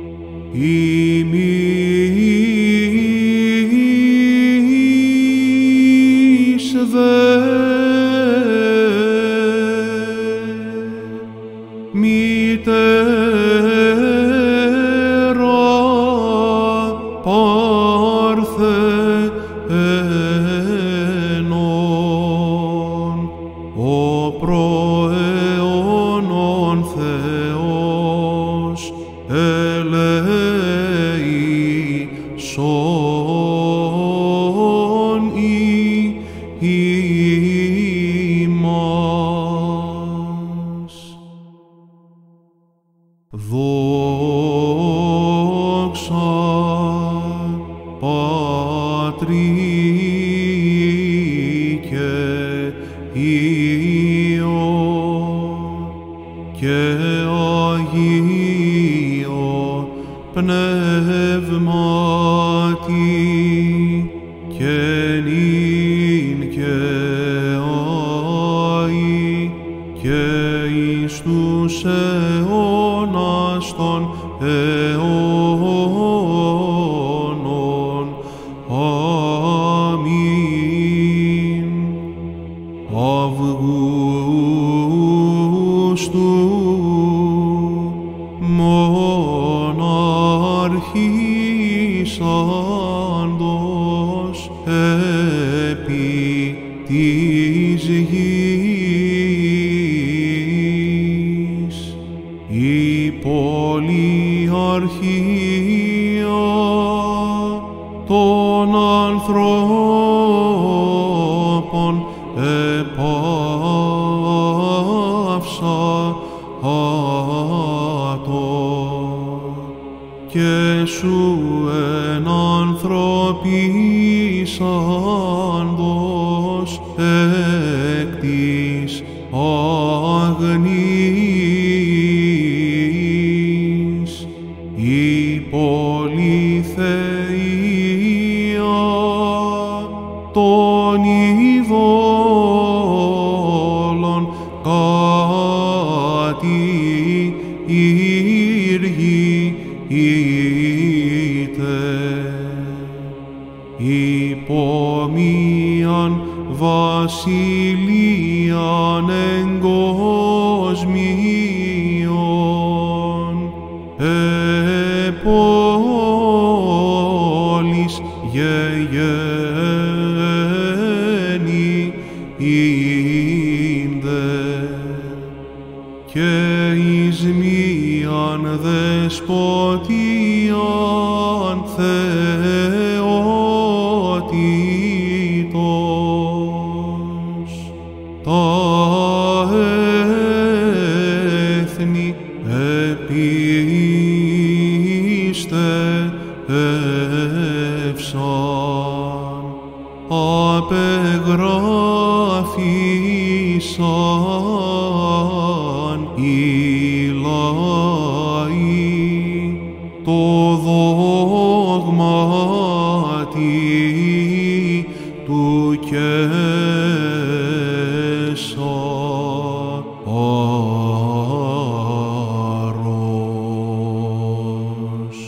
ημείς δε μητέρα παρθένον, ο προαιώνων Θεός ελέησον ημάς. Δόξα Πατρί και Υιό και Αγίο Πνεύματι, πάντος επί της γης. Η πολυαρχία των ανθρώπων επαύσα και σου ενανθρωπίσαντος εκ της αγνής η πολυθεία των ειδόλων κάτι υπομίαν βασιλείαν εγκόσμιον επόλης γεγέννη ίνδε και εις μίαν δεσποτείαν θεότητος τα έθνη επίστευσαν απεγράφησαν οι λαοί το δόγματι του Καισάρος.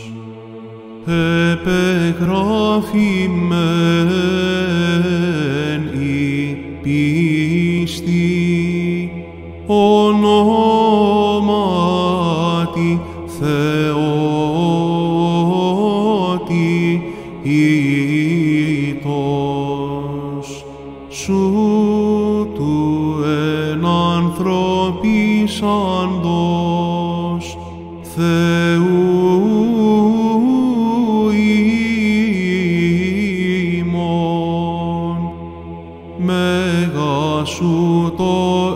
Επεγράφημεν η πίστη ονόματι Θεότη ήτος σου του ενανθρωπίσαντος Θεού ημών μέγα σου το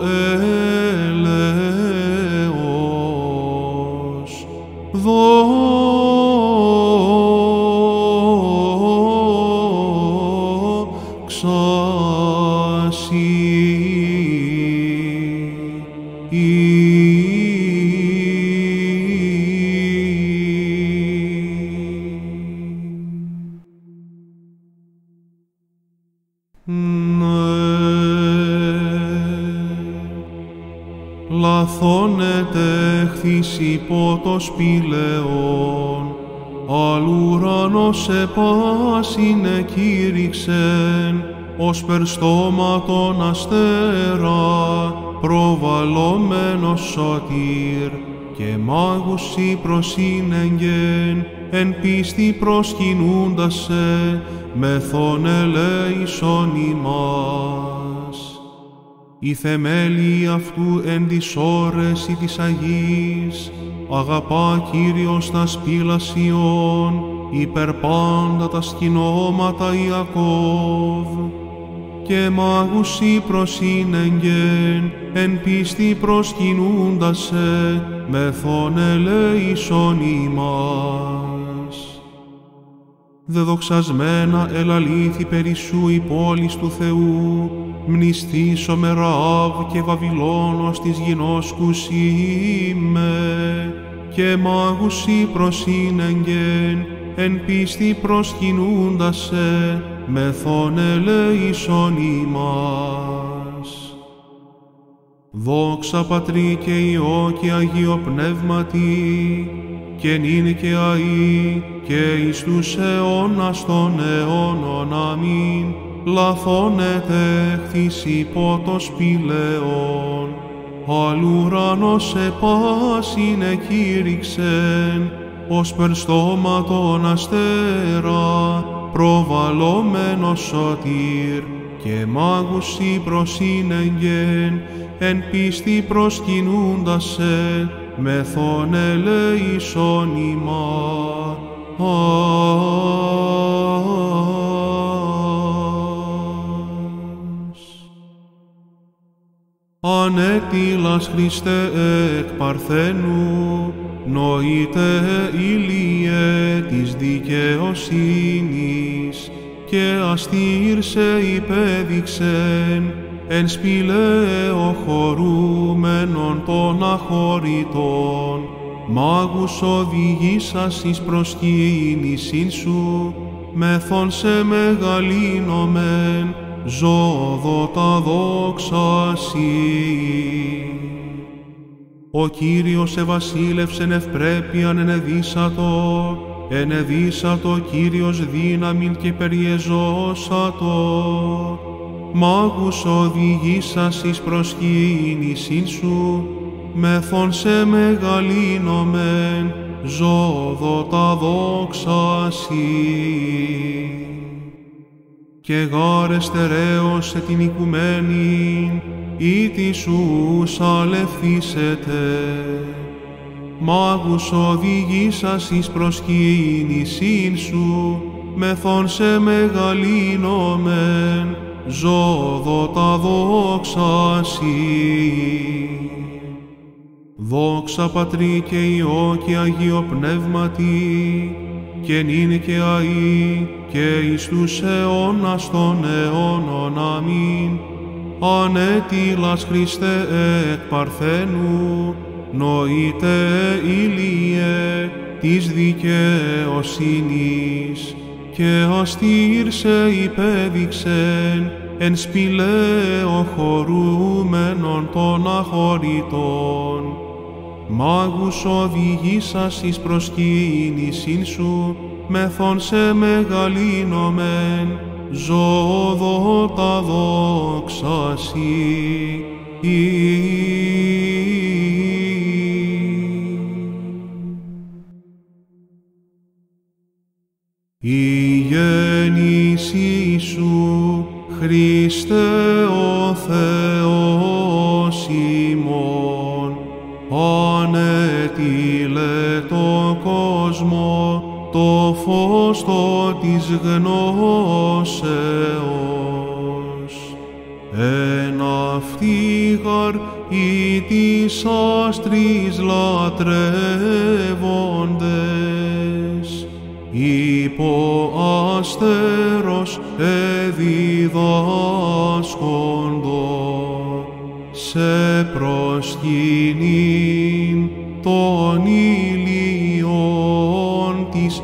έλεος δόξα σοι. Λαθώνεται χθις υπό το σπήλαιον, αλ' ουρανός επάσιν εκήρυξεν, ως περστόματον αστέρα, προβαλλόμενος σωτήρ, και μάγουσι προσύνεγγεν, εν πίστη προσκυνούντας σε, μεθόν ελέησον ημάς. Η θεμέλη αυτού εν της ώρεση της Αγής, αγαπά Κύριος τα σπήλα Σιών, υπερ πάντα τα σκηνώματα Ιακώβ. Και μάγουσι προσύνεγγεν, εν πίστη προσκυνούντας σε, μεθόν ελέησον ημάς. Δεδοξασμένα ελαλήθη περί σου η πόλης του Θεού, μνηστήσομαι Ραάβ και Βαβυλώνος της γινώσκους είμαι, και μάγουσι προσύνεγγεν, εν πίστη προσκυνούντας σε, μεθόν ελέησον ημάς. Δόξα Πατρί και Υιό και Αγίο Πνεύματι, και νυν και αεί, και εις τους αιώνας των αιώνων. Αμήν. Λαθώνεται χθις υπό το σπήλαιον, αλ' ουρανός επάσιν εκήρυξεν, ως περστόματον αστέρα, προβαλλόμενος σωτήρ, και μάγουσι προσύνεγγεν, εν πίστη προσκυνούντας σε, μεθόν ελεησόν ημά. Ανέτειλας Χριστέ εκ Παρθένου, νοείται ηλίε της δικαιοσύνης, και αστήρ σε υπέδειξεν, εν σπηλαίο χωρούμενον των αχωρητών, μάγους οδηγήσας εις προσκύνησιν σου, μεθόν σε μεγαλύνομεν, ζώδοτα δόξα σοι. Ο Κύριος εβασίλευσεν ευπρέπειαν ενεδύσατο Κύριος δύναμιν και περιεζώσατο. Μάγους οδηγήσας εις προσκύνησιν σου, μεθόν σε μεγαλύνομεν, ζώδοτα δόξα σοι. Και γάρε στερέωσε την οικουμένην, ή της ους αλευθύσετε. Μάγους οδηγήσας εις προσκύνησιν σου, μεθόν σε μεγαλύνομεν, ζώδοτα δόξα σοι. Δόξα Πατρί και Υιό και Αγίο Πνεύματι, και νυν και αεί, και εις τους αιώνας των αιώνων. Αμήν. Ανέτειλας Χριστέ εκ Παρθένου, νοείται ηλίε της δικαιοσύνης, και αστήρ σε υπέδειξεν, εν σπηλαίο χωρούμενον των αχωρητών. Μάγους οδηγήσας εις προσκύνησιν σου, μεθόν σε μεγαλύνομεν, ζώδοτα δόξα σοι. Η γέννησή σου, Χριστέ ο Θεός ημών, ανέτειλε το κόσμο, το φως το της γνώσεως. Εν αυτί γαρ οι της άστρης λατρεύοντες, υπό αστέρος εδιδάσκοντο, σε προσκυνήν των ηλιών της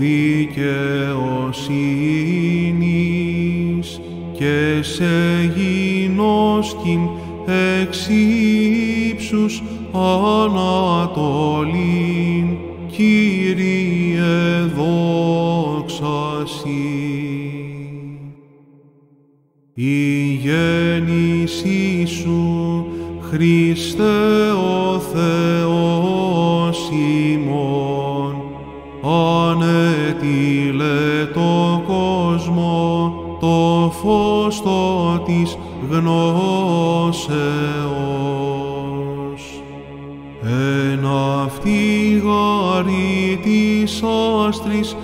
δικαιοσύνης, και σε γινώσκην εξ ύψους ανατολήν, Κύριε δόξα σοι. Η γέννησή σου, Χριστέ ο Θεός ημών, ανέτειλε το κόσμο, το φως το της γνώσεως. Εν αυτί γαρ οι της άστρης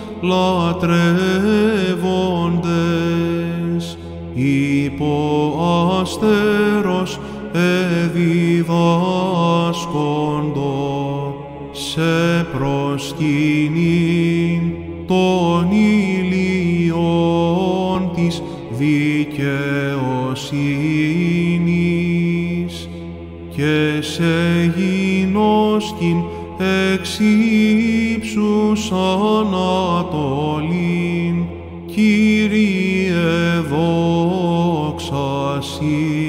λατρεύοντες, υπό αστέρος εδιδάσκοντο, σε προσκυνήν των ηλιών της δικαιοσύνης, και σε γινώσκην εξ ύψους ανατολήν, Κύριε δόξα σοι.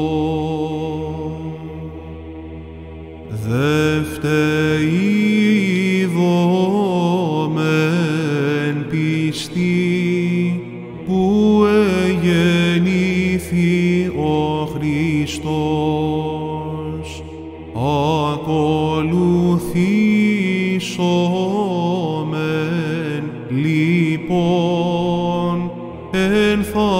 Δε φταίει Χριστί, που εγεννήθη ο Χριστός, ακολουθήσομεν λοιπόν, εν θα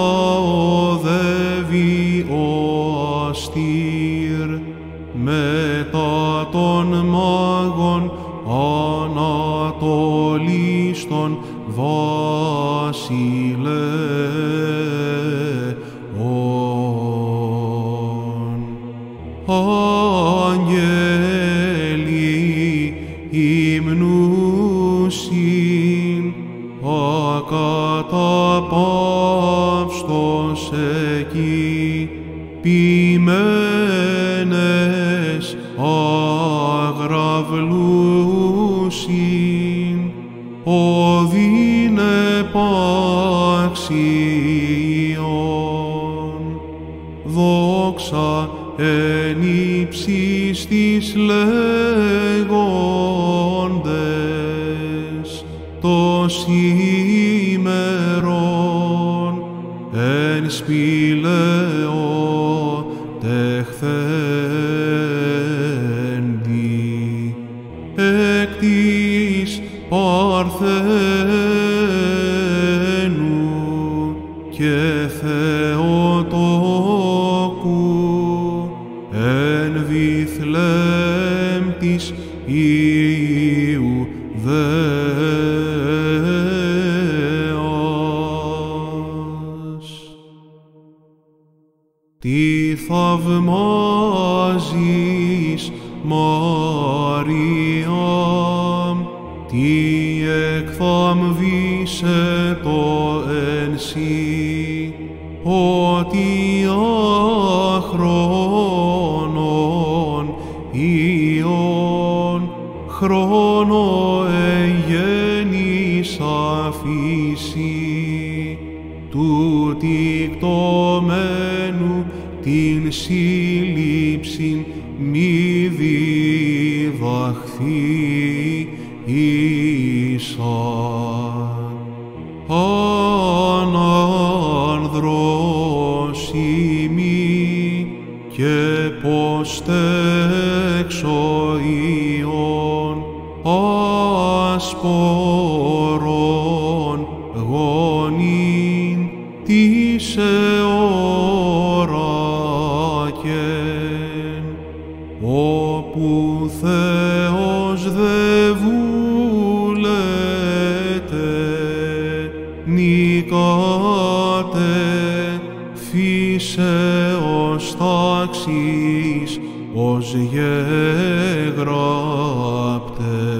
οδεύει ο αστήρ, μετά των μάγων ανατολίστων βασιλέων. Άγγελοι υμνούσιν ακαταπαύστος εκεί, ποιημένες αγραυλούσιν, οδήν επάξιον. Δόξα εν ύψης της λέγοντες, το σήμερον εν σπηλαίο τεχθέντη, εκ της Παρθένου και Θεοτόκου, εν Βιθλέμ της Ιουδαίας. Τι θαυμάζεις, Μαρία, τι εκθαμβήσε το εν σύ, ότι αχρόνον Υιόν χρόνο εγέννησα φύση, του τικτωμένου την σύλληψην μη διδαχθεί ίσα. Ανάνδρος ημί και ποστέξω Υιόν, ασπορών γονήν της εώρακεν, όπου Θεός δε βούλεται, νικάτε φύσεως τάξης ως γεγράπτε.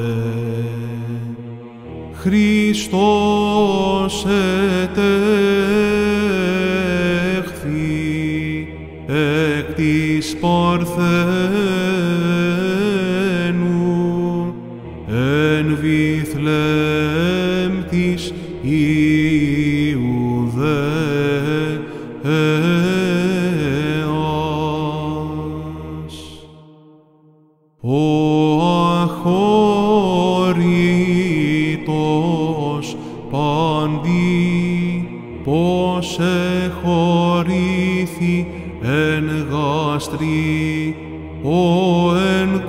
Χριστός ετέχθη εκ της Παρθένου, εν Βιθλέμ της Ιουδαίας. Ο αχώρητος παντί, πως εχωρήθη εν γάστρι, ο εν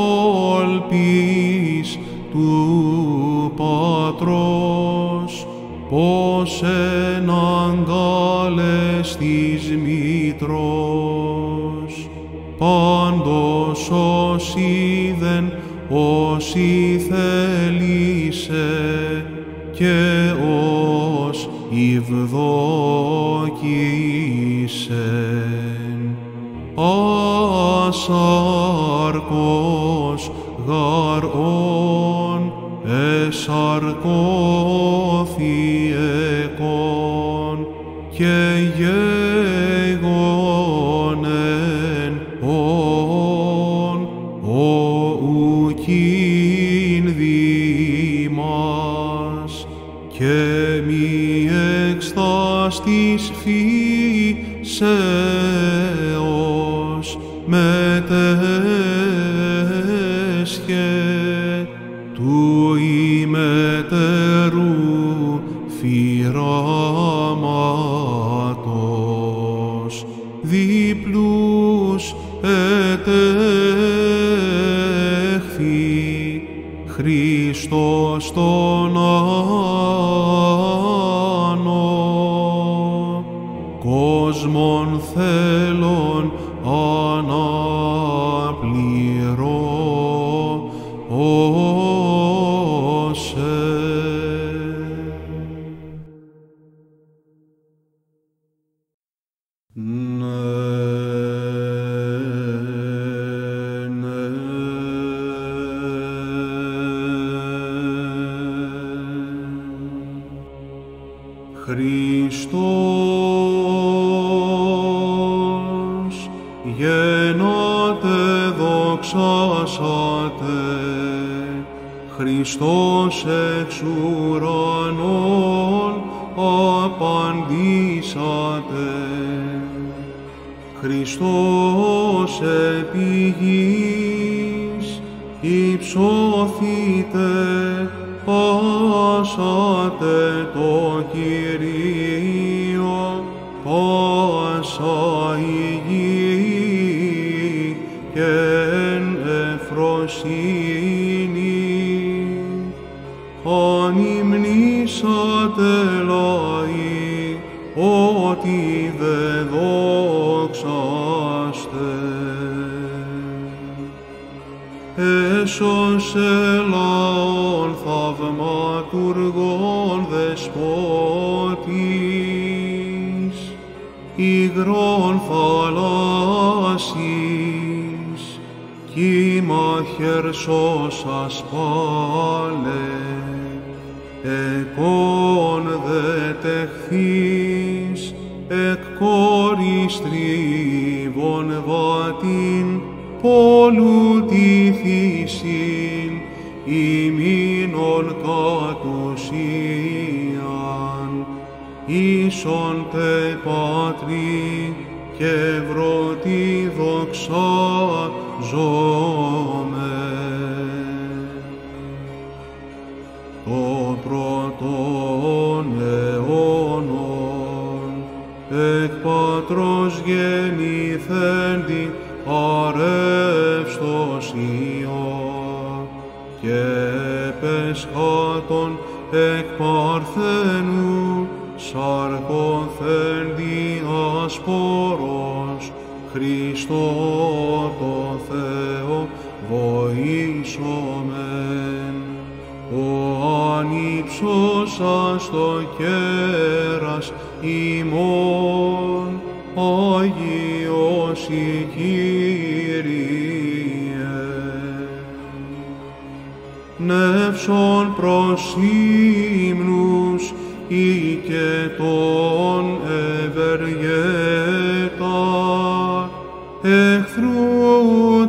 κόλπης του Πατρός, πως εν αγκάλες της μήτρος, πάντως ως είδεν, όσοι θέλησε, και ως ευδοκίσεν. Ασάρκος γαρών εσαρκώθη εκόν, και γέγονεν ον, ο ουκίν δήμας, και μη εξτάστης φύσεως μετέσχε, του ημετερού φυράματος, διπλούς ετέχθη Χριστός τον άνω, κόσμον θέλων αναπληρώσε. Χριστός γεννάτε δοξάσατε, Χριστός εξ ουρανών απαντήσατε, Χριστός επί γης υψώθητε, πάσατε το Κυρίο, πάσα η γη και εν ευφροσύνη, ανυμνήσατε λαοί, ότι δε δόξαστε. Έσωσε λαόν θαυματουργών δεσπότης, υγρών θαλάσσης, κύμα χερσώσας πάλε, εκών δε τεχθείς, εκ κόρης τρίβων βάτην, πόλου τη θύσιν, ημίνων κατουσίαν, ίσον τε Πατρί και ευρωτή δοξάζομαι. Το πρώτον αιώνων, εκ Πατρός γεννηθέντη, αρεύστος Υιό, και πεσχάτων εκ Παρθένου, σαρκωθέντη ασπόρος, Χριστό το Θεό βοήσομεν. Ο ανύψωσας το κέρας ημών, Άγιος η Κύριε. Νεύσον προς ύμνους ή και τον ευεργέτα, εχθρού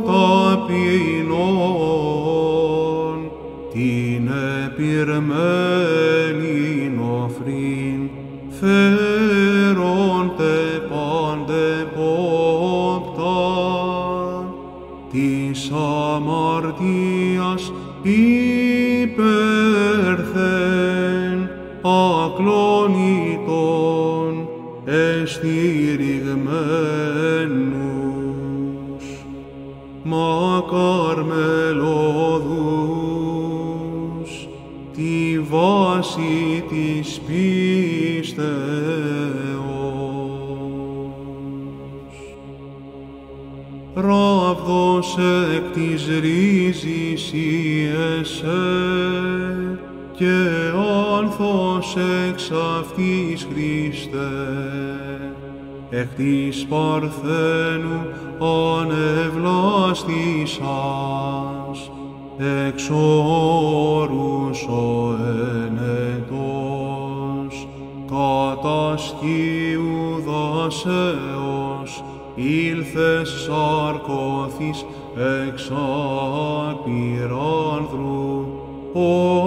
ταπεινών, την επιρμένην οφρήν, φέροντε παντεπόπτα, της αμαρτίας υπέρθεν, ακλόνητον εστηριγμένους, μακάρ μελωδούς, τη βάση της πίστεως. Ράβδος εκ της ρίζης εσέ, και άνθος εξ αυτής Χριστέ, εκ της Παρθένου ανεβλάστησας, εξ όρους ο ενετός, κατά σκύου δασέως, ήλθες σαρκώθης εξ απειράνδρου, ο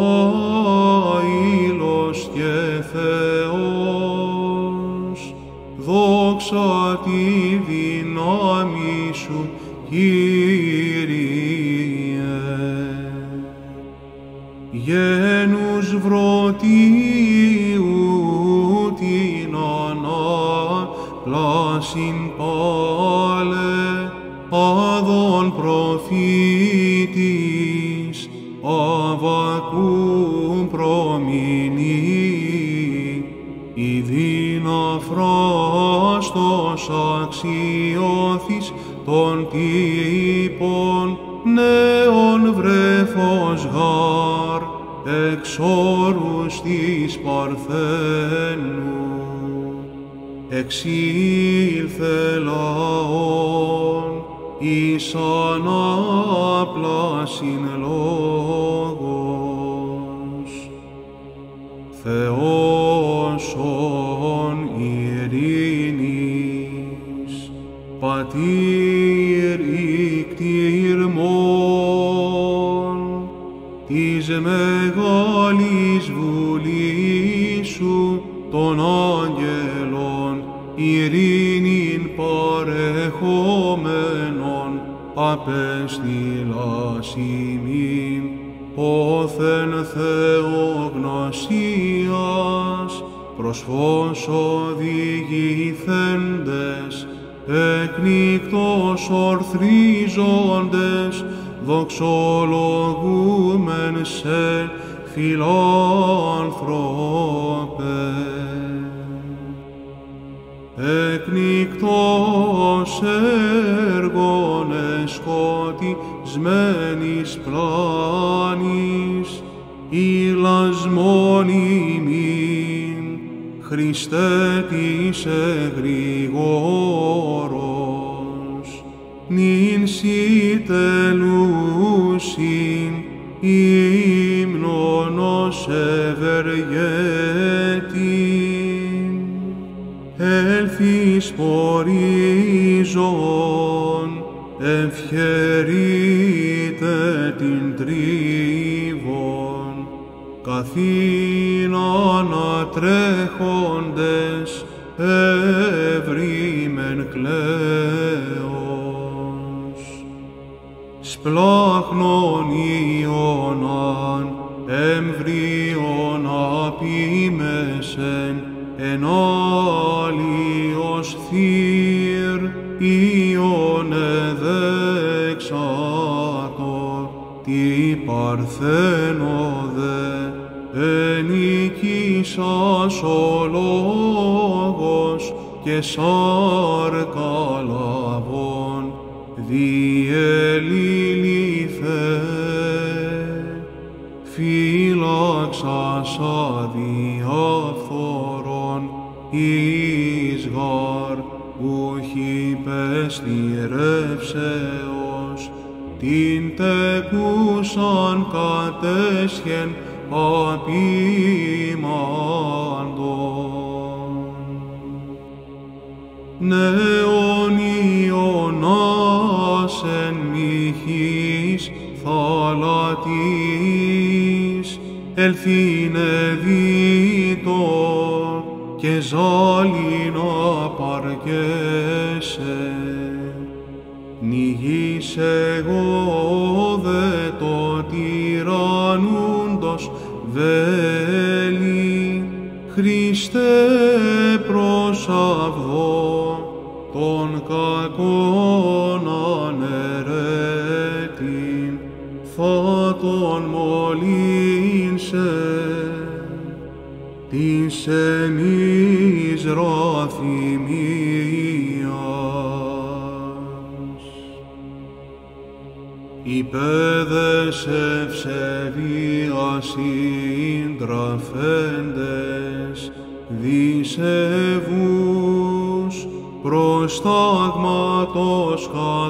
άειλος και Θεός, δόξα τη δύναμη σου, Κύριε. Γένους βρωτίου πάσιν πάλε αδών προφήτης Αββακούμ προμηνεί ειδήν αφράστος αξιώθης των τύπων νέων βρέφος γάρ εξ όρους της Παρθένου εξήλθε λαόν εις ανάπλασιν λόγος Θεός ον ειρήνης Πατήρ ικτήρμον της μεγάλης βουλής σου των άγγελων ειρήνην παρεχόμενον απέστειλας ημίν πόθεν θεογνωσίας προς φως οδηγηθέντες εκνίκτος ορθρίζοντες δοξολογούμεν σε φιλάνθρωπε. Εκνίκτος έργων εσκοτισμένης πλάνης ηλασμόν ημίν Χριστέ της εγρηγόρος νυν σοι τελούσιν ύμνον ως ευεργέτην έλθεις πορίζον ευχαιρείτε την τρίβον καθήν ανατρέχοντες εύρημεν κλαίος σπλάχνον Ιωνάν εμβρίον απείμεσεν εν άλλιος θύρ Ιων εδεξάτο τι παρθένο δε ενίκησας ο λόγος και σάρκα λαβών διελήλυθε φύλαξας αδιάφθορον εις γάρ ουχι πεστηρεύσεως την τεκούσαν κατέσχεν απειμάντων. Νέον Ιωνάς εν μοιχής θαλατής ελθίνε δίτο και ζάλιν απαρκέσαι. Νηγείς εγώ δε το τυραννούντος βέλη, Χριστέ προσαυδώ των κακών αναιρέτην, θα τον μολύνσε της εμείς ραθυμίας. Οι παιδες ευσεβίας συντραφέντες δισεβούς προστάγματος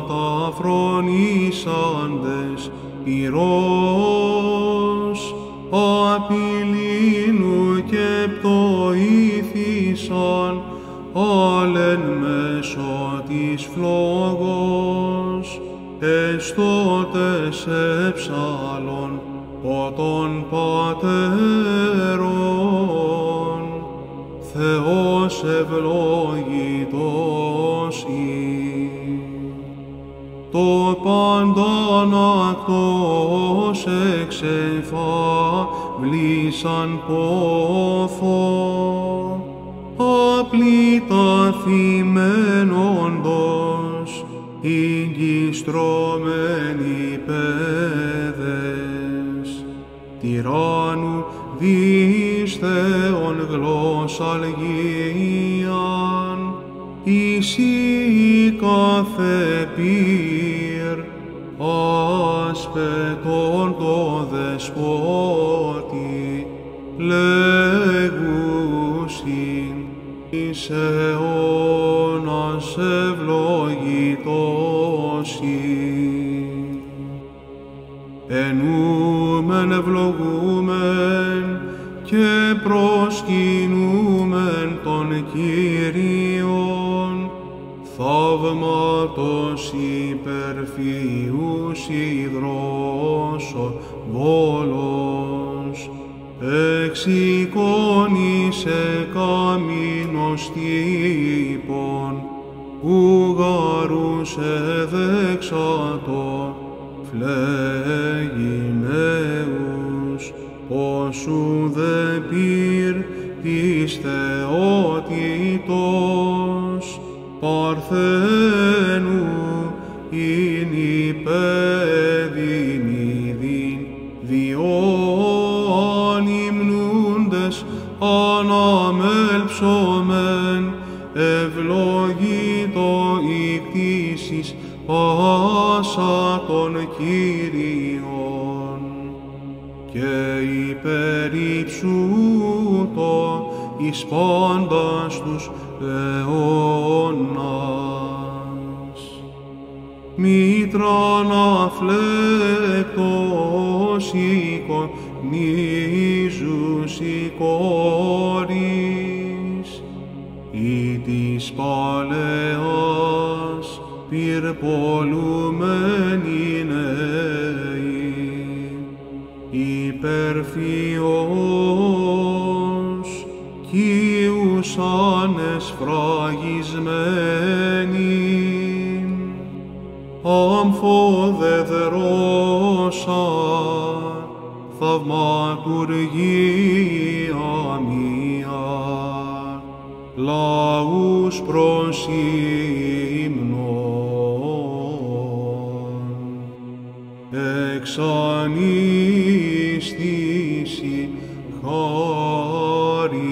καταφρονήσαντες πυρός απειλήνου και πτωήθησαν άλλεν μέσω της φλόγος εστώτες εψάλλον των πατέρων Θεός ευλογητός ή το πάνταν ακτός εξεφαυλίσαν πόθο απλήταθημένον προσαλγίαν, εις η κάθε πυρ, άσπετον το δεσπότη, λέγουσιν εις αιώνας ευλογητός ενούμεν ευλογούμεν και προσκυνούμεν τον Κύριον, θαύματος υπερφυούς υδρός ο βόλος, εξεικόνισε καμίνος τύπων, ουγαρούς εδεξατό, φλεγινέους, όσου δε πυρ της θεότητος, παρθένου ειν υπέδυνηδην, διό ανυμνούντες αναμέλψομεν, ευλογήτω η κτήσης πάσα των Κύριων, και υπερυψούτο εις πάντας τους αιώνας. Μήτραν αφλέκτος εικονίζους η κόρης, ή της παλαιάς πυρπολουμένοι νέοι, υπερφυός κύους ανεσφραγισμένοι, αμφοδεδρώσα θαυματουργία μία, λαούς προς ύμνον, εξανίστηση χάρη.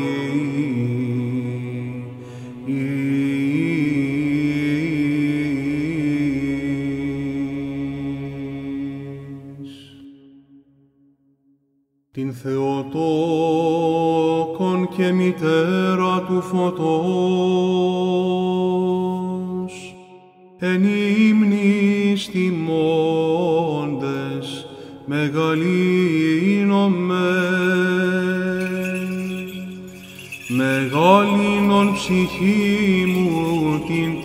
Την Θεοτόκον και μητέρα του φωτός, εν ύμνης τιμώντες μεγαλύνομεν. Μεγαλύνον ψυχή μου την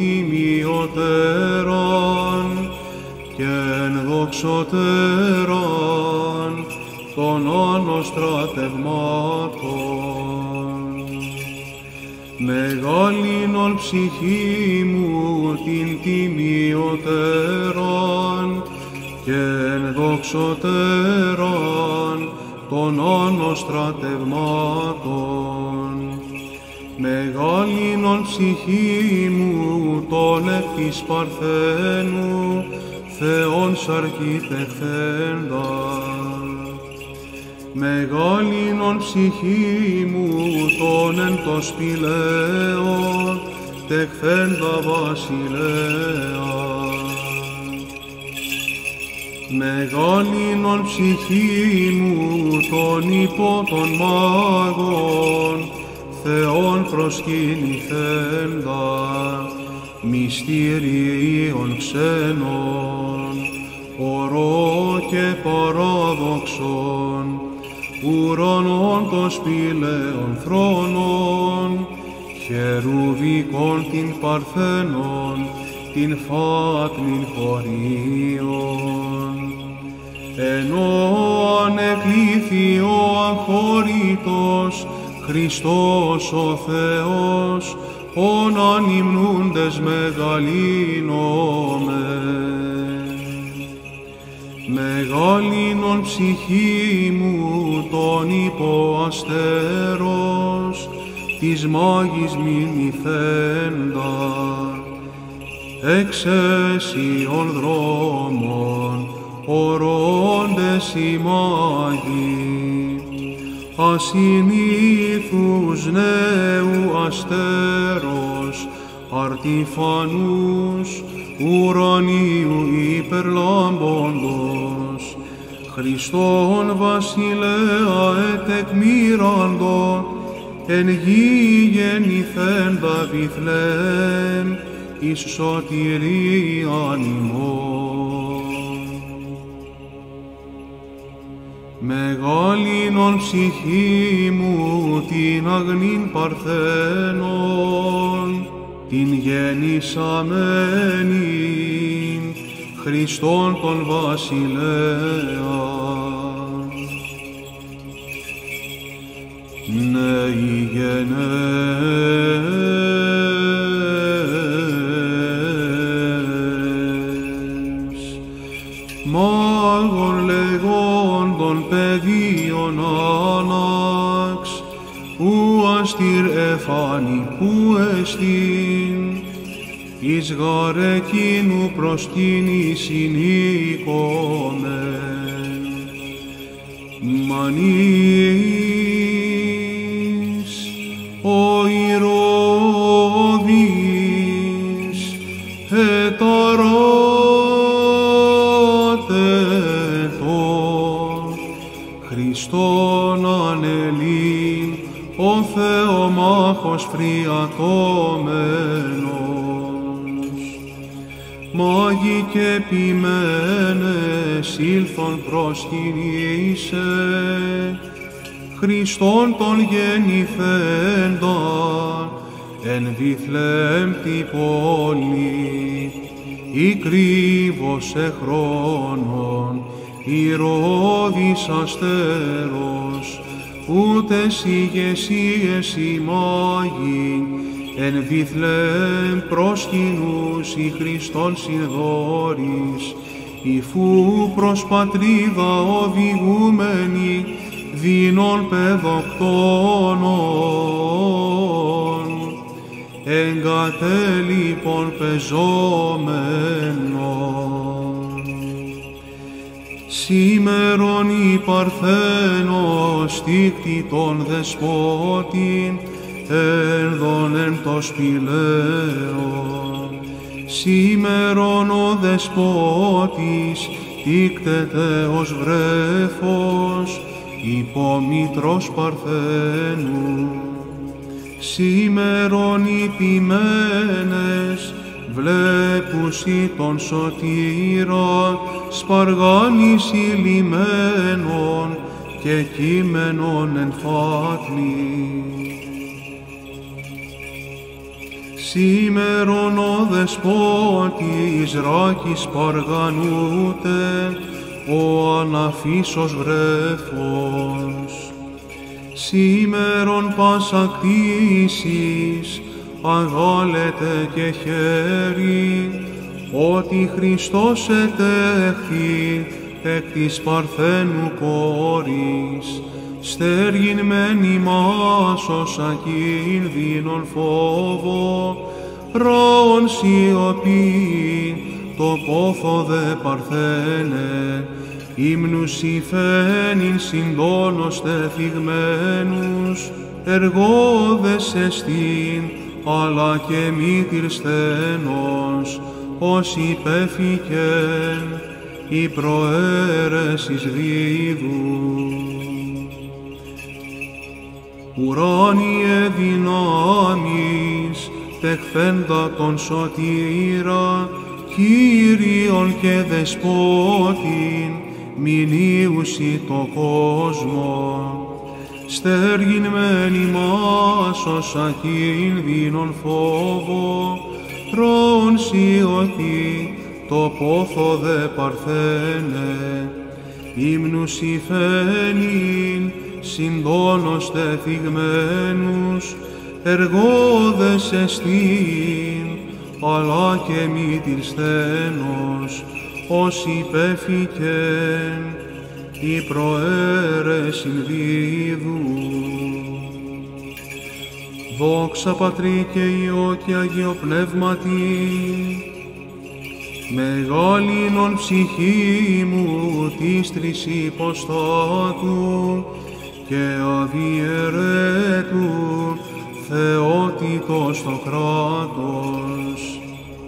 τιμιωτέραν και ενδοξωτέραν των άνω στρατευμάτων. Μεγαλύνον ψυχή μου την τιμιωτέραν και ενδοξωτέραν των άνω στρατευμάτων. Μεγαλύνον ψυχή μου τον εκ της Παρθένου Θεόν σαρκιτεχθέντα. Μεγαλύνον ψυχή μου τον εν το σπηλαίο τεχθέντα βασιλέα. Μεγαλύνον ψυχή μου τον υπό των μάγων Θεόν προσκυνηθέντα, μυστηρίων ξένων, ορό και παράδοξον, ουρανών των σπηλαίων θρόνων, χερουβικών την Παρθένων, την φάτνην χωρίων. Ενώ ανεκλήθη ο αχωρήτος, Χριστός ο Θεός, ον ανυμνούντες μεγαλύνομεν. Μεγαλύνον ψυχή μου τον υποαστέρος, της μάγης μιμηθέντα, εξαίσιον δρόμων, ορώντες οι μάγοι, ασυνήθους νέου αστέρος, αρτιφανούς ουρανίου υπερλάμποντος, Χριστόν βασιλέα ετεκμήραντο, εν γη γεννηθέντα Βιθλεέμ, εις σωτηρίαν ημών. Μεγάλην ψυχή μου την αγνήν παρθένον, την γεννησαμένην, Χριστόν τον βασιλέα. Νέοι γενές, μάγων λεγόντων παιδίων άναξ, ου αστήρ εφάνη που εστίν, εις γαρ εκείνου προσκύνησιν οίκομεν. Μανείς ο Ηρώδης εταράτετο, Χριστόν ανελήν ο Θεομάχος φριατώμενος. Μάγοι και ποιμένες ήλθον προσκυνήσε, Χριστόν τον γεννηθέντα, εν Βιθλεέμ τη πόλη, ή κρύβωσε χρόνων, Ηρώδης αστέρος, ούτες ηγεσίες οι μάγοι, εν Βιθλεέμ προσκυνούσι Χριστόν συνδόρης, υφού προς πατρίδα οδηγούμενοι, δίνων παιδοκτόνων, εγκατέλειπων πεζόμενων. Σήμερον η Παρθένος τίκτη των δεσπότην, έρδον εν το σπηλαίον. Σήμερον ο δεσπότης τίκτεται ως βρέφος, υπομήτρος Παρθένου. Σήμερον οι ποιμένες βλέπουσι τον σωτήρα, σπαργάνης ηλυμένων και κείμενον εν φάτλη. Σήμερον ο δεσπότης ράκης παργανούται, ο αναφίσος βρέφος. Σήμερον πάσα κτήσης αγάλεται και χέρι, ότι Χριστός ετέχθη εκ της Παρθένου κόρης, στέργην μεν ημάς ως ακίνδυνον φόβο, ραών σιωπή το πόθο δε Παρθένε, ύμνους υφαίνειν συντόνωστε θυγμένους, εργόδες εστίν, αλλά και μήτηρ στένος, ως υπέφηκεν οι προαίρες εις δίδου. Ουράνιε δυνάμεις, τεχθέντα τον σωτήρα, Κύριον και Δεσπότην, μηνύουσι το κόσμο. Στέργην μεν ημάς ως ακίνδυνον φόβο, ραών σιωπή το πόθο δε Παρθένε, ύμνους υφαίνειν συντόνωστε θυγμένους, εργόδες εστίν, αλλά και μήτηρ στένος, ως υπέφηκεν οι προαίρες συνδίδου. Δόξα Πατρί και Υιό και Αγίο Πνεύματι, μεγάλην ψυχή μου της τρεις υποστάτου, και αδιαιρέτου θεότητος το κράτος.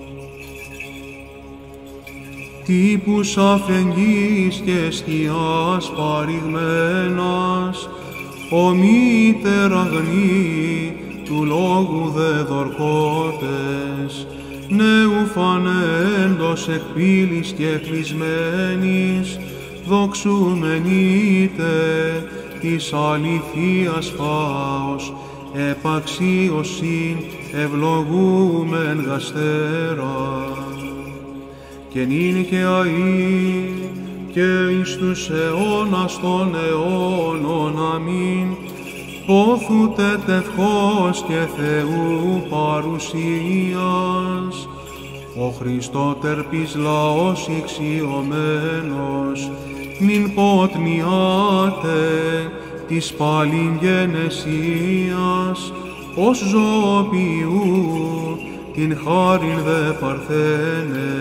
Τύπους αφεγγής και σκιάς παρηγμένας, ομήτερ αγνή του λόγου δε δορκότες, νέου φανέντος εκ πύλης και κλεισμένης, δοξουμενείτε της αληθείας φάος, επαξίωσιν ευλογούμεν γαστέρα. Και νυν και αΐ και εις τους αιώνας των αιώνων αμήν, πόθου τετευχός και Θεού παρουσίας, ο Χριστότερπης λαός ηξιωμένος, μην ποτμιάτε της πάλιν γενεσίας, ως ζωοποιού την χάριν δε παρθένε,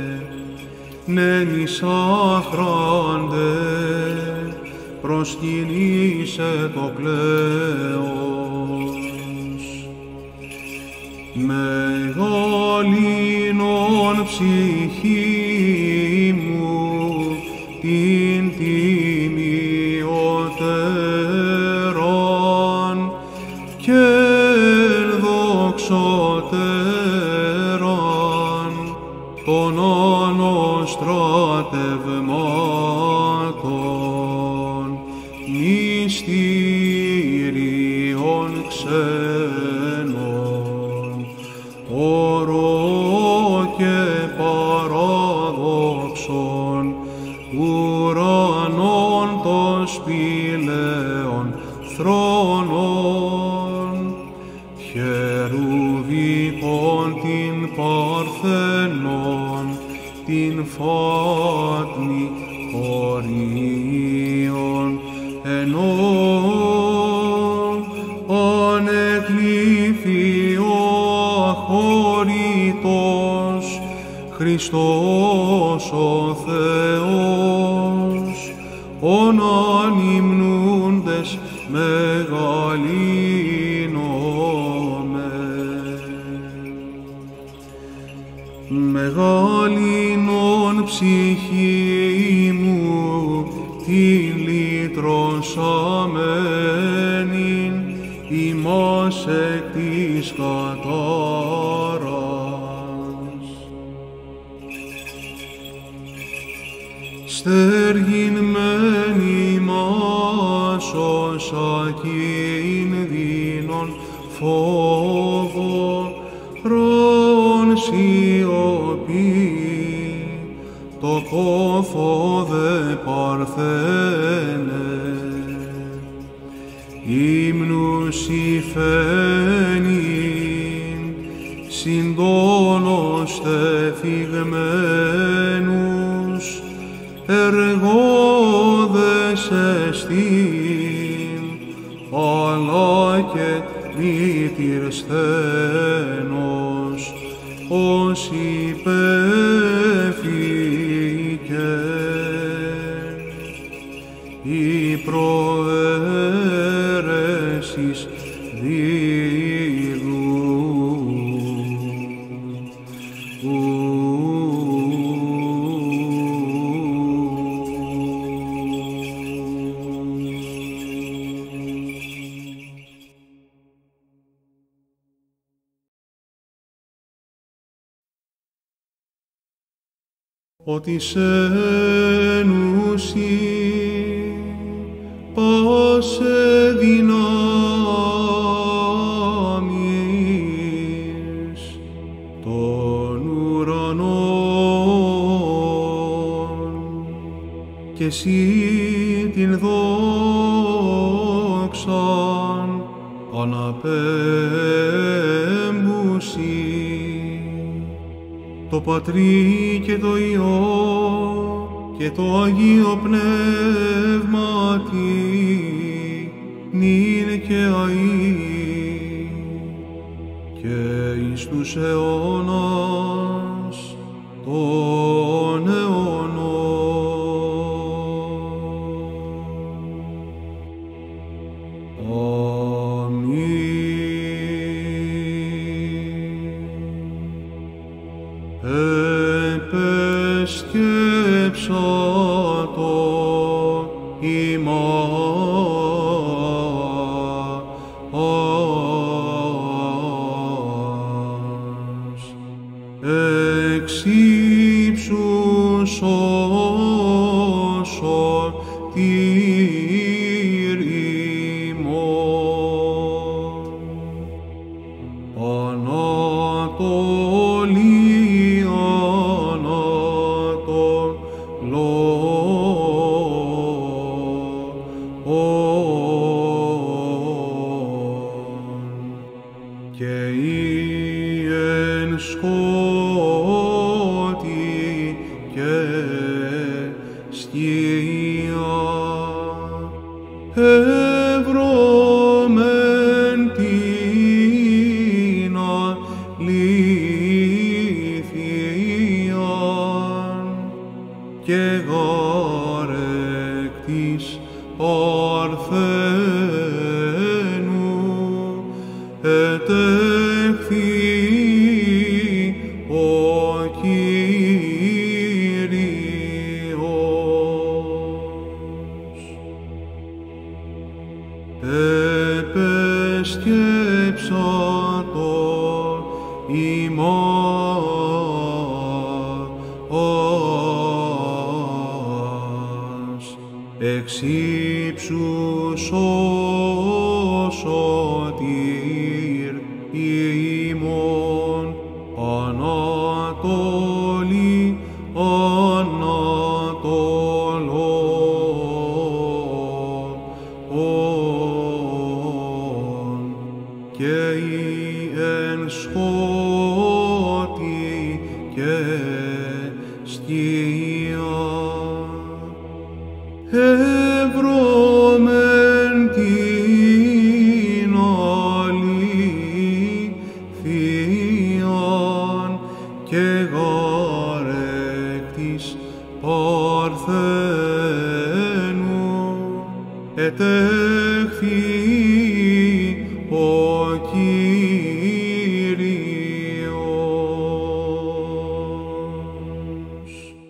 νεν άχραντε προσκυνήσε το κλέος. Μεγαλύνον ψυχή μου την τιμιωτέραν και δοξωτέραν των ανοστρατευμάτων μυστήριων ξένων, ορό και παράδοξον, ουρανών των σπηλαίων θρόνων, χερουβικών την παρθενών, την φάτνη χωρίων, ενώ ανεκλήθη ο αχωρητός Χριστός ο Θεός, ον ανυμνούντες μεγαλύνομαι. Μεγαλύνον ψυχή μου την λυτρωσαμένην ημάς εκ της κατάρας. Στέργην μεν ημάς ως ακίνδυνον φόβο, ρον σιωπή, το πόθο δε παρθένε. Ύμνους υφαίνειν, συντόνος τε φυγμένους, εργόδες εστίν, αλλά και μήτηρ σθένος, ως υπέφηκε η προαίρεσης δίδου. Ότι εν ουσί πάσε δυνάμεις των ουρανών και εσύ την δόξαν αναπέμπουσι το Πατρί και το Υιό και το Αγίο Πνεύματι, νυν και αΐ και εις τους αιώνας των αιώνων. και ή εν σκότη και σκία, ευρωμεν την αλήθειαν και γαρεκτής Παρθένου ετέχθη ο Κύριος. Επέσκεψα το ημάς, εξ ύψους ο σωτήρ ημών, Ανατολή, Ανατολών, και η εν σκότη και σκία, ευρωμεν την αλήθειαν και γαρεκτής Παρθένου ετέχθη ο Κύριος.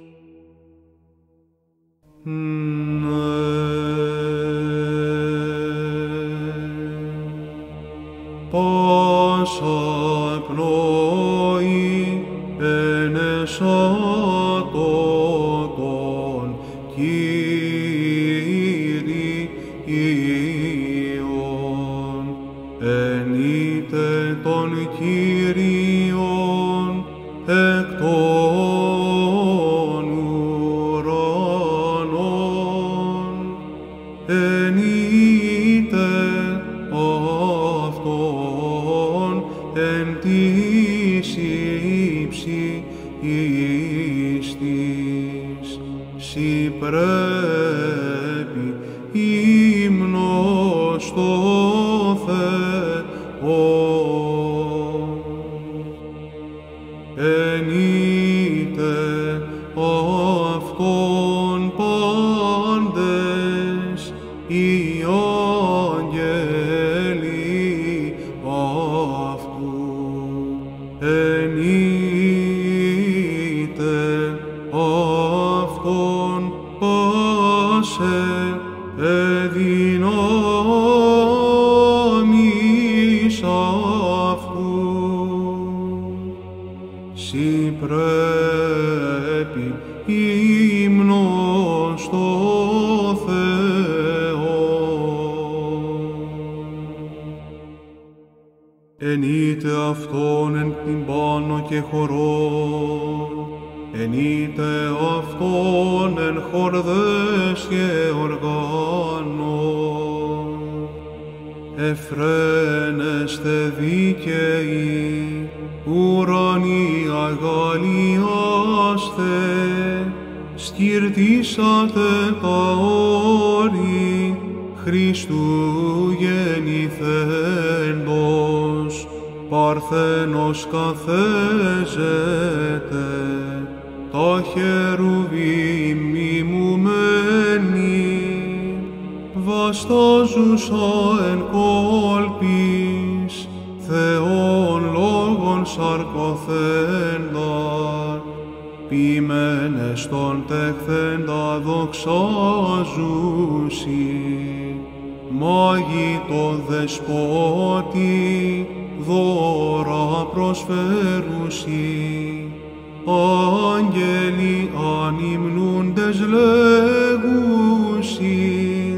Πάσα πνοή ενεσάτω τον Κύριον, ενείτε τον Κύριον εκ των ουρανών, ενείτε αυτόν εν της ύψη εις της, σοι πρέπει ύμνος στο Θεό. Ενείτε αυτόν πάντες οι άγγελοι αυτού, ενείτε αυτόν πάσε δυνάμεις αυτού, σοι πρέπει ύμνος στο Θεό. Ενείτε αυτόν εν τυμπάνο και χορό, ενείτε αυτόν εν χορδές και οργάνο, εφραίνεστε δίκαιοι, ουρανοί αγαλιάστε, σκυρτήσατε τα όρη Χριστού γεννηθέντος, Παρθένος καθέζεται, τα χερουβίμ μιμουμένοι, βαστάζουσα εν κόλπης, Θεόν λόγων σαρκοθέντα, ποιημένες τον τεχθέντα δοξάζουσι, μάγοι το δεσπότη δώρα προσφέρουσι, άγγελοι ανυμνούντες λέγουσιν,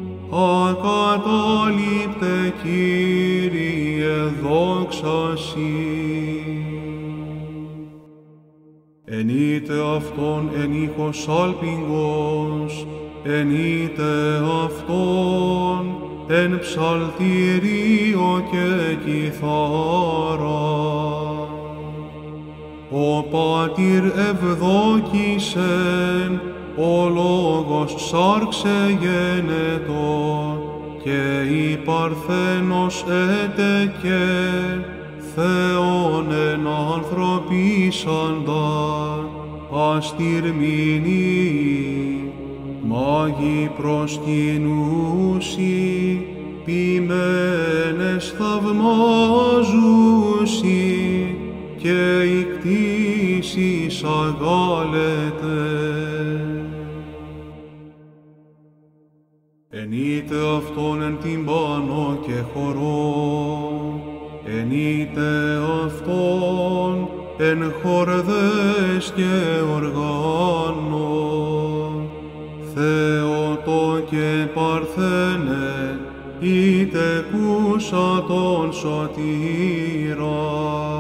ακατάληπτε Κύριε δόξα Συ. Ενείτε αυτόν εν ήχος άλπιγγος, ενείτε αυτόν εν ψαλτήριο και κιθάρα. Ο Πατήρ ευδόκησεν, ο Λόγος σάρξε γένετο, και η Παρθένος έτεκε, Θεόν εν ανθρωπίσαντα, αστυρμηνή, μάγοι προσκυνούσι, ποιμένες θαυμάζουσι, και η κτήσης αγάλεται. Ενείτε αυτόν εν τυμπάνο και χορό, ενείτε αυτόν εν χορδές και οργάνων, Θεότο και Παρθένε, είτε κούσα τον σωτήρα,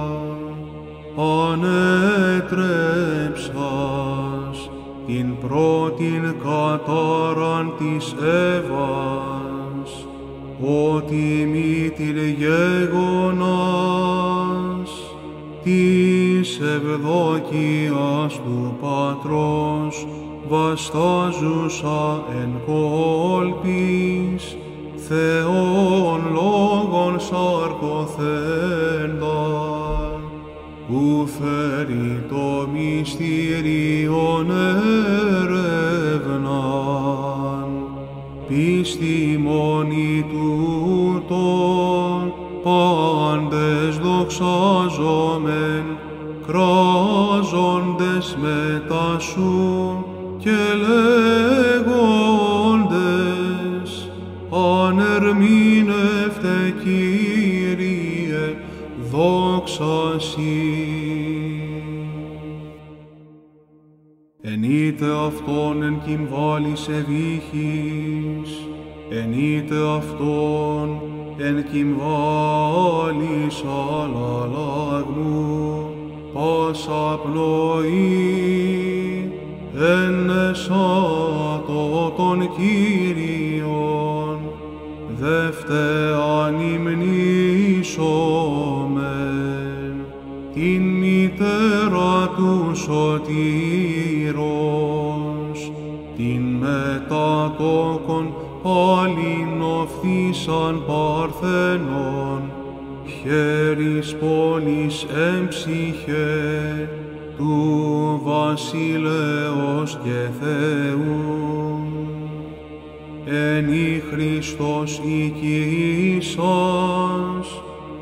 ανέτρεψας την πρώτην κατάραν της Εύας, ότι μη την γέγονας της ευδοκίας του Πατρός, βαστάζουσα εν κόλπης, Θεόν λόγων σαρκωθέντα, που φέρει το μυστήριον έρευναν, πίστη μόνη τούτον, πάντες δοξάζομεν, κράζοντες μετά σου και λέγοντες, ανερμήνευτε Κύριε, δόξα Σοι. Ενείτε αυτόν εν κυμβάλης ευήχης, ενείτε αυτόν εν κυμβάλης αλλαλάγμου, πάσα πνοή, εν εσάτω των Κύριων, δευτεάν υμνήσομεν, την μητέρα του σωτήρος, την μετάτοκον πάλιν οφθήσαν Παρθένων, χέρις πόλης έμψυχε, του βασιλέως και Θεού. Εν η Χριστός οικήσας,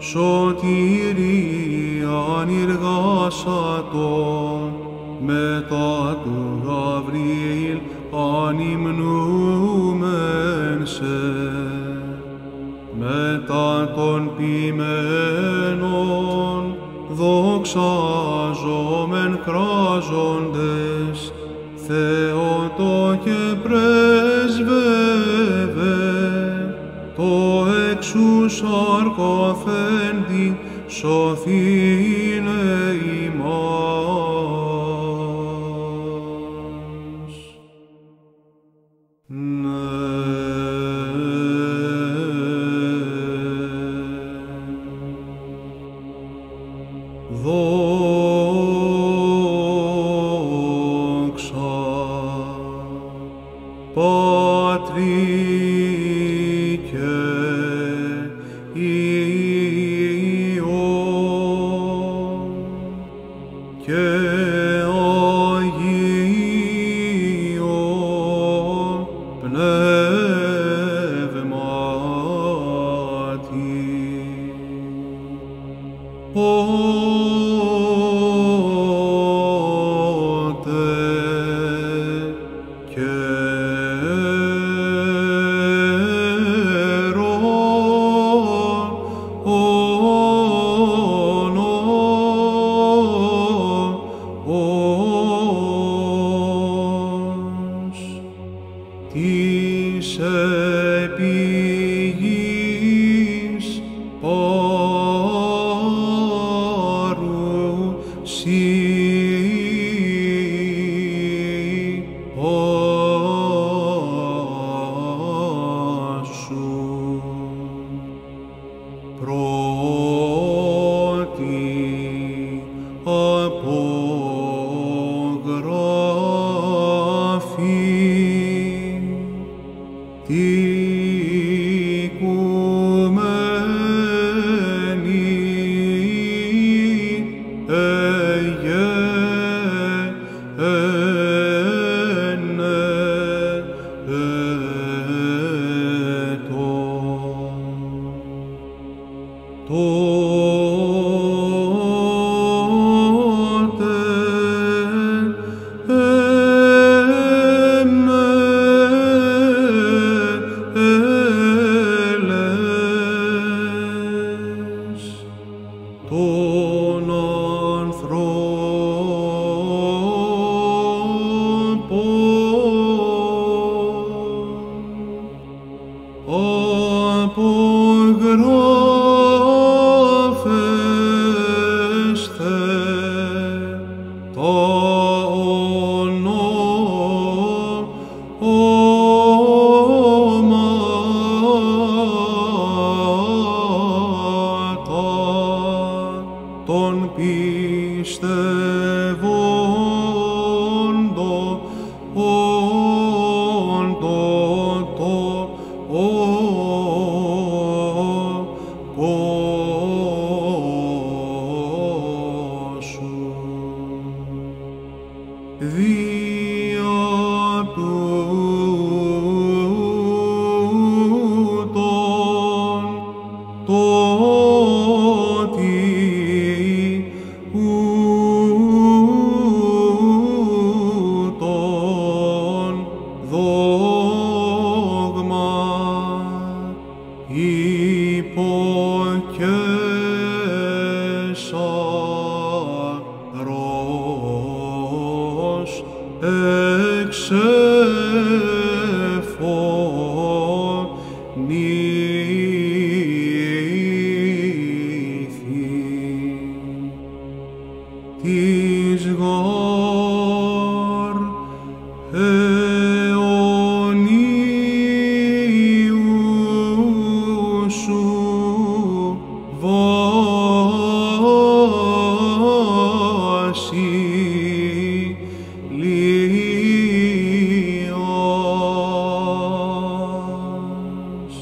σωτηρίαν ηργάσατο, μετά του Γαβριήλ ανυμνούμεν σε, μετά των ποιμένων δοξάζομεν κράζοντες, Θεότο και πρέσβευε, το εξού σαρκωθέντη σωθήνε ημάς. Δόξα Πατρί και Υιό και Αγίο Πνεύματι, ότε και της επί γης παρουσίας των απογράφεσθε τα ονόματα των πιστεύοντων δια τούτων το ότι ούτων δόγμα υποκέσαρος εξεφωνήθη της γάρ αιωνίου σου βασιλείας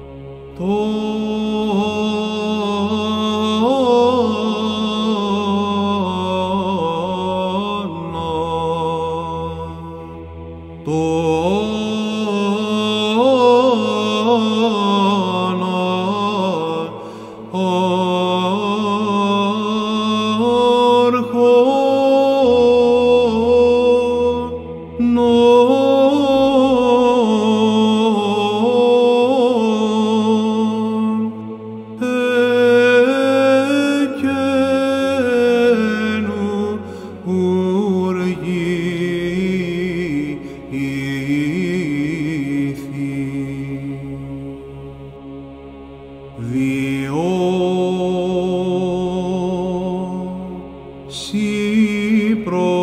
σοι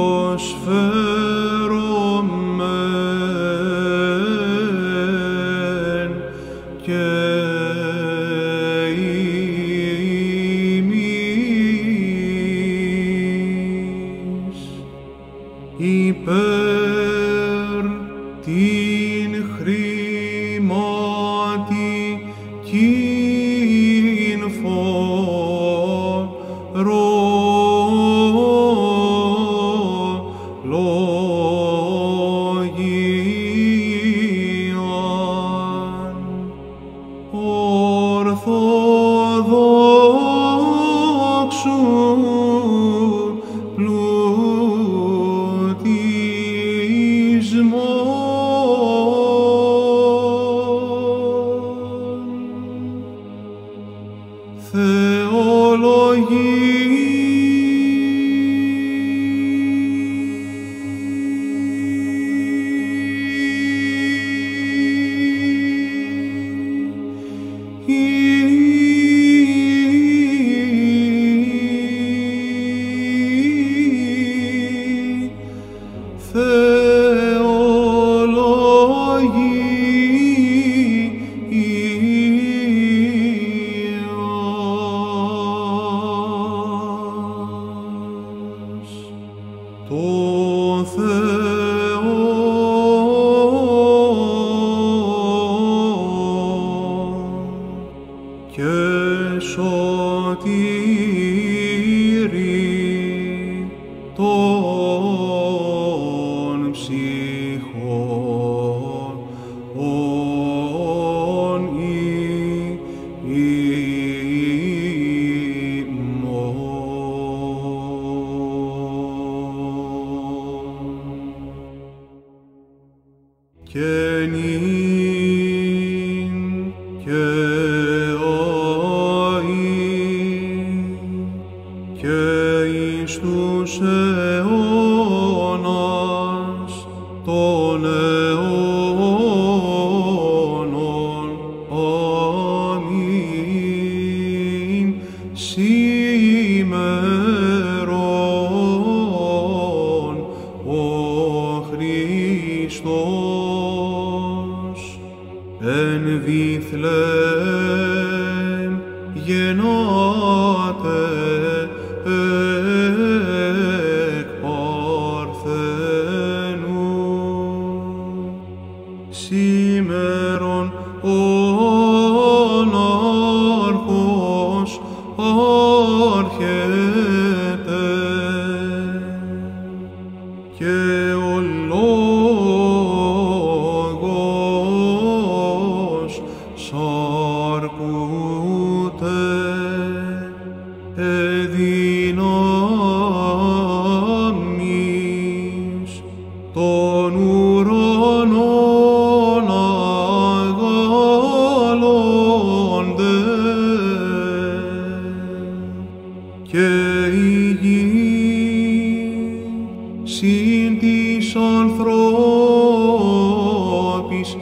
προσφέρομεν και εμείς υπέρ την χρηματικήν φορολογίαν ορθοδόξου το Θεό και σωτήρι των ψυχών και νυν και αΐ και εις τους αιώνας των αιώνων. Αμήν. Σήμερον ο Χριστός εν Βηθλεέμ γεννάται εκ Παρθενού. Σήμερον ο Ανάρχος άρχεται και ο Λόγος σαρκούται εδυνάμεις των ουρανών αγαλώνται και η γη συν της ανθρώπης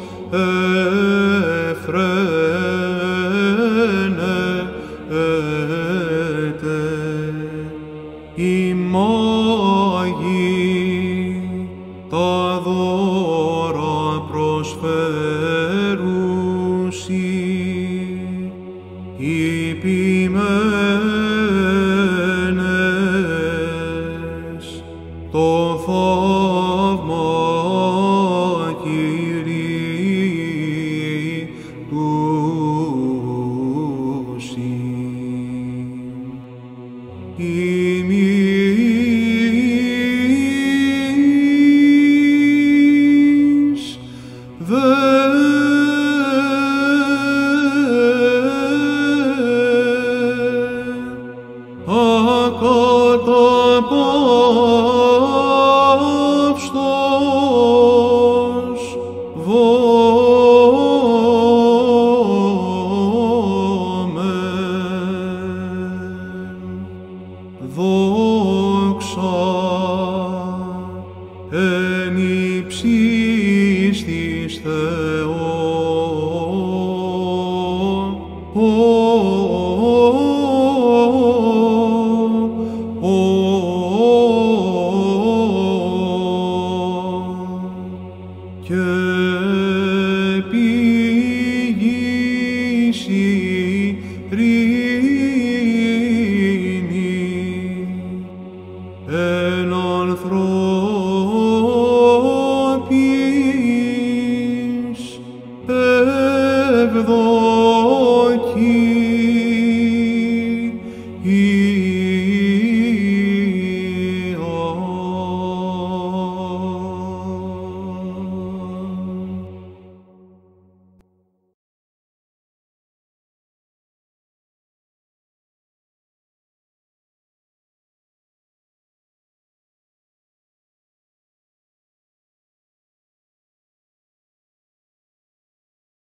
εφραίνεται. Οι μάγοι τα δώρα προσφέρουσι, οι ποιμένες το θαύμα εμείς δε ακαταπαύστος δόξα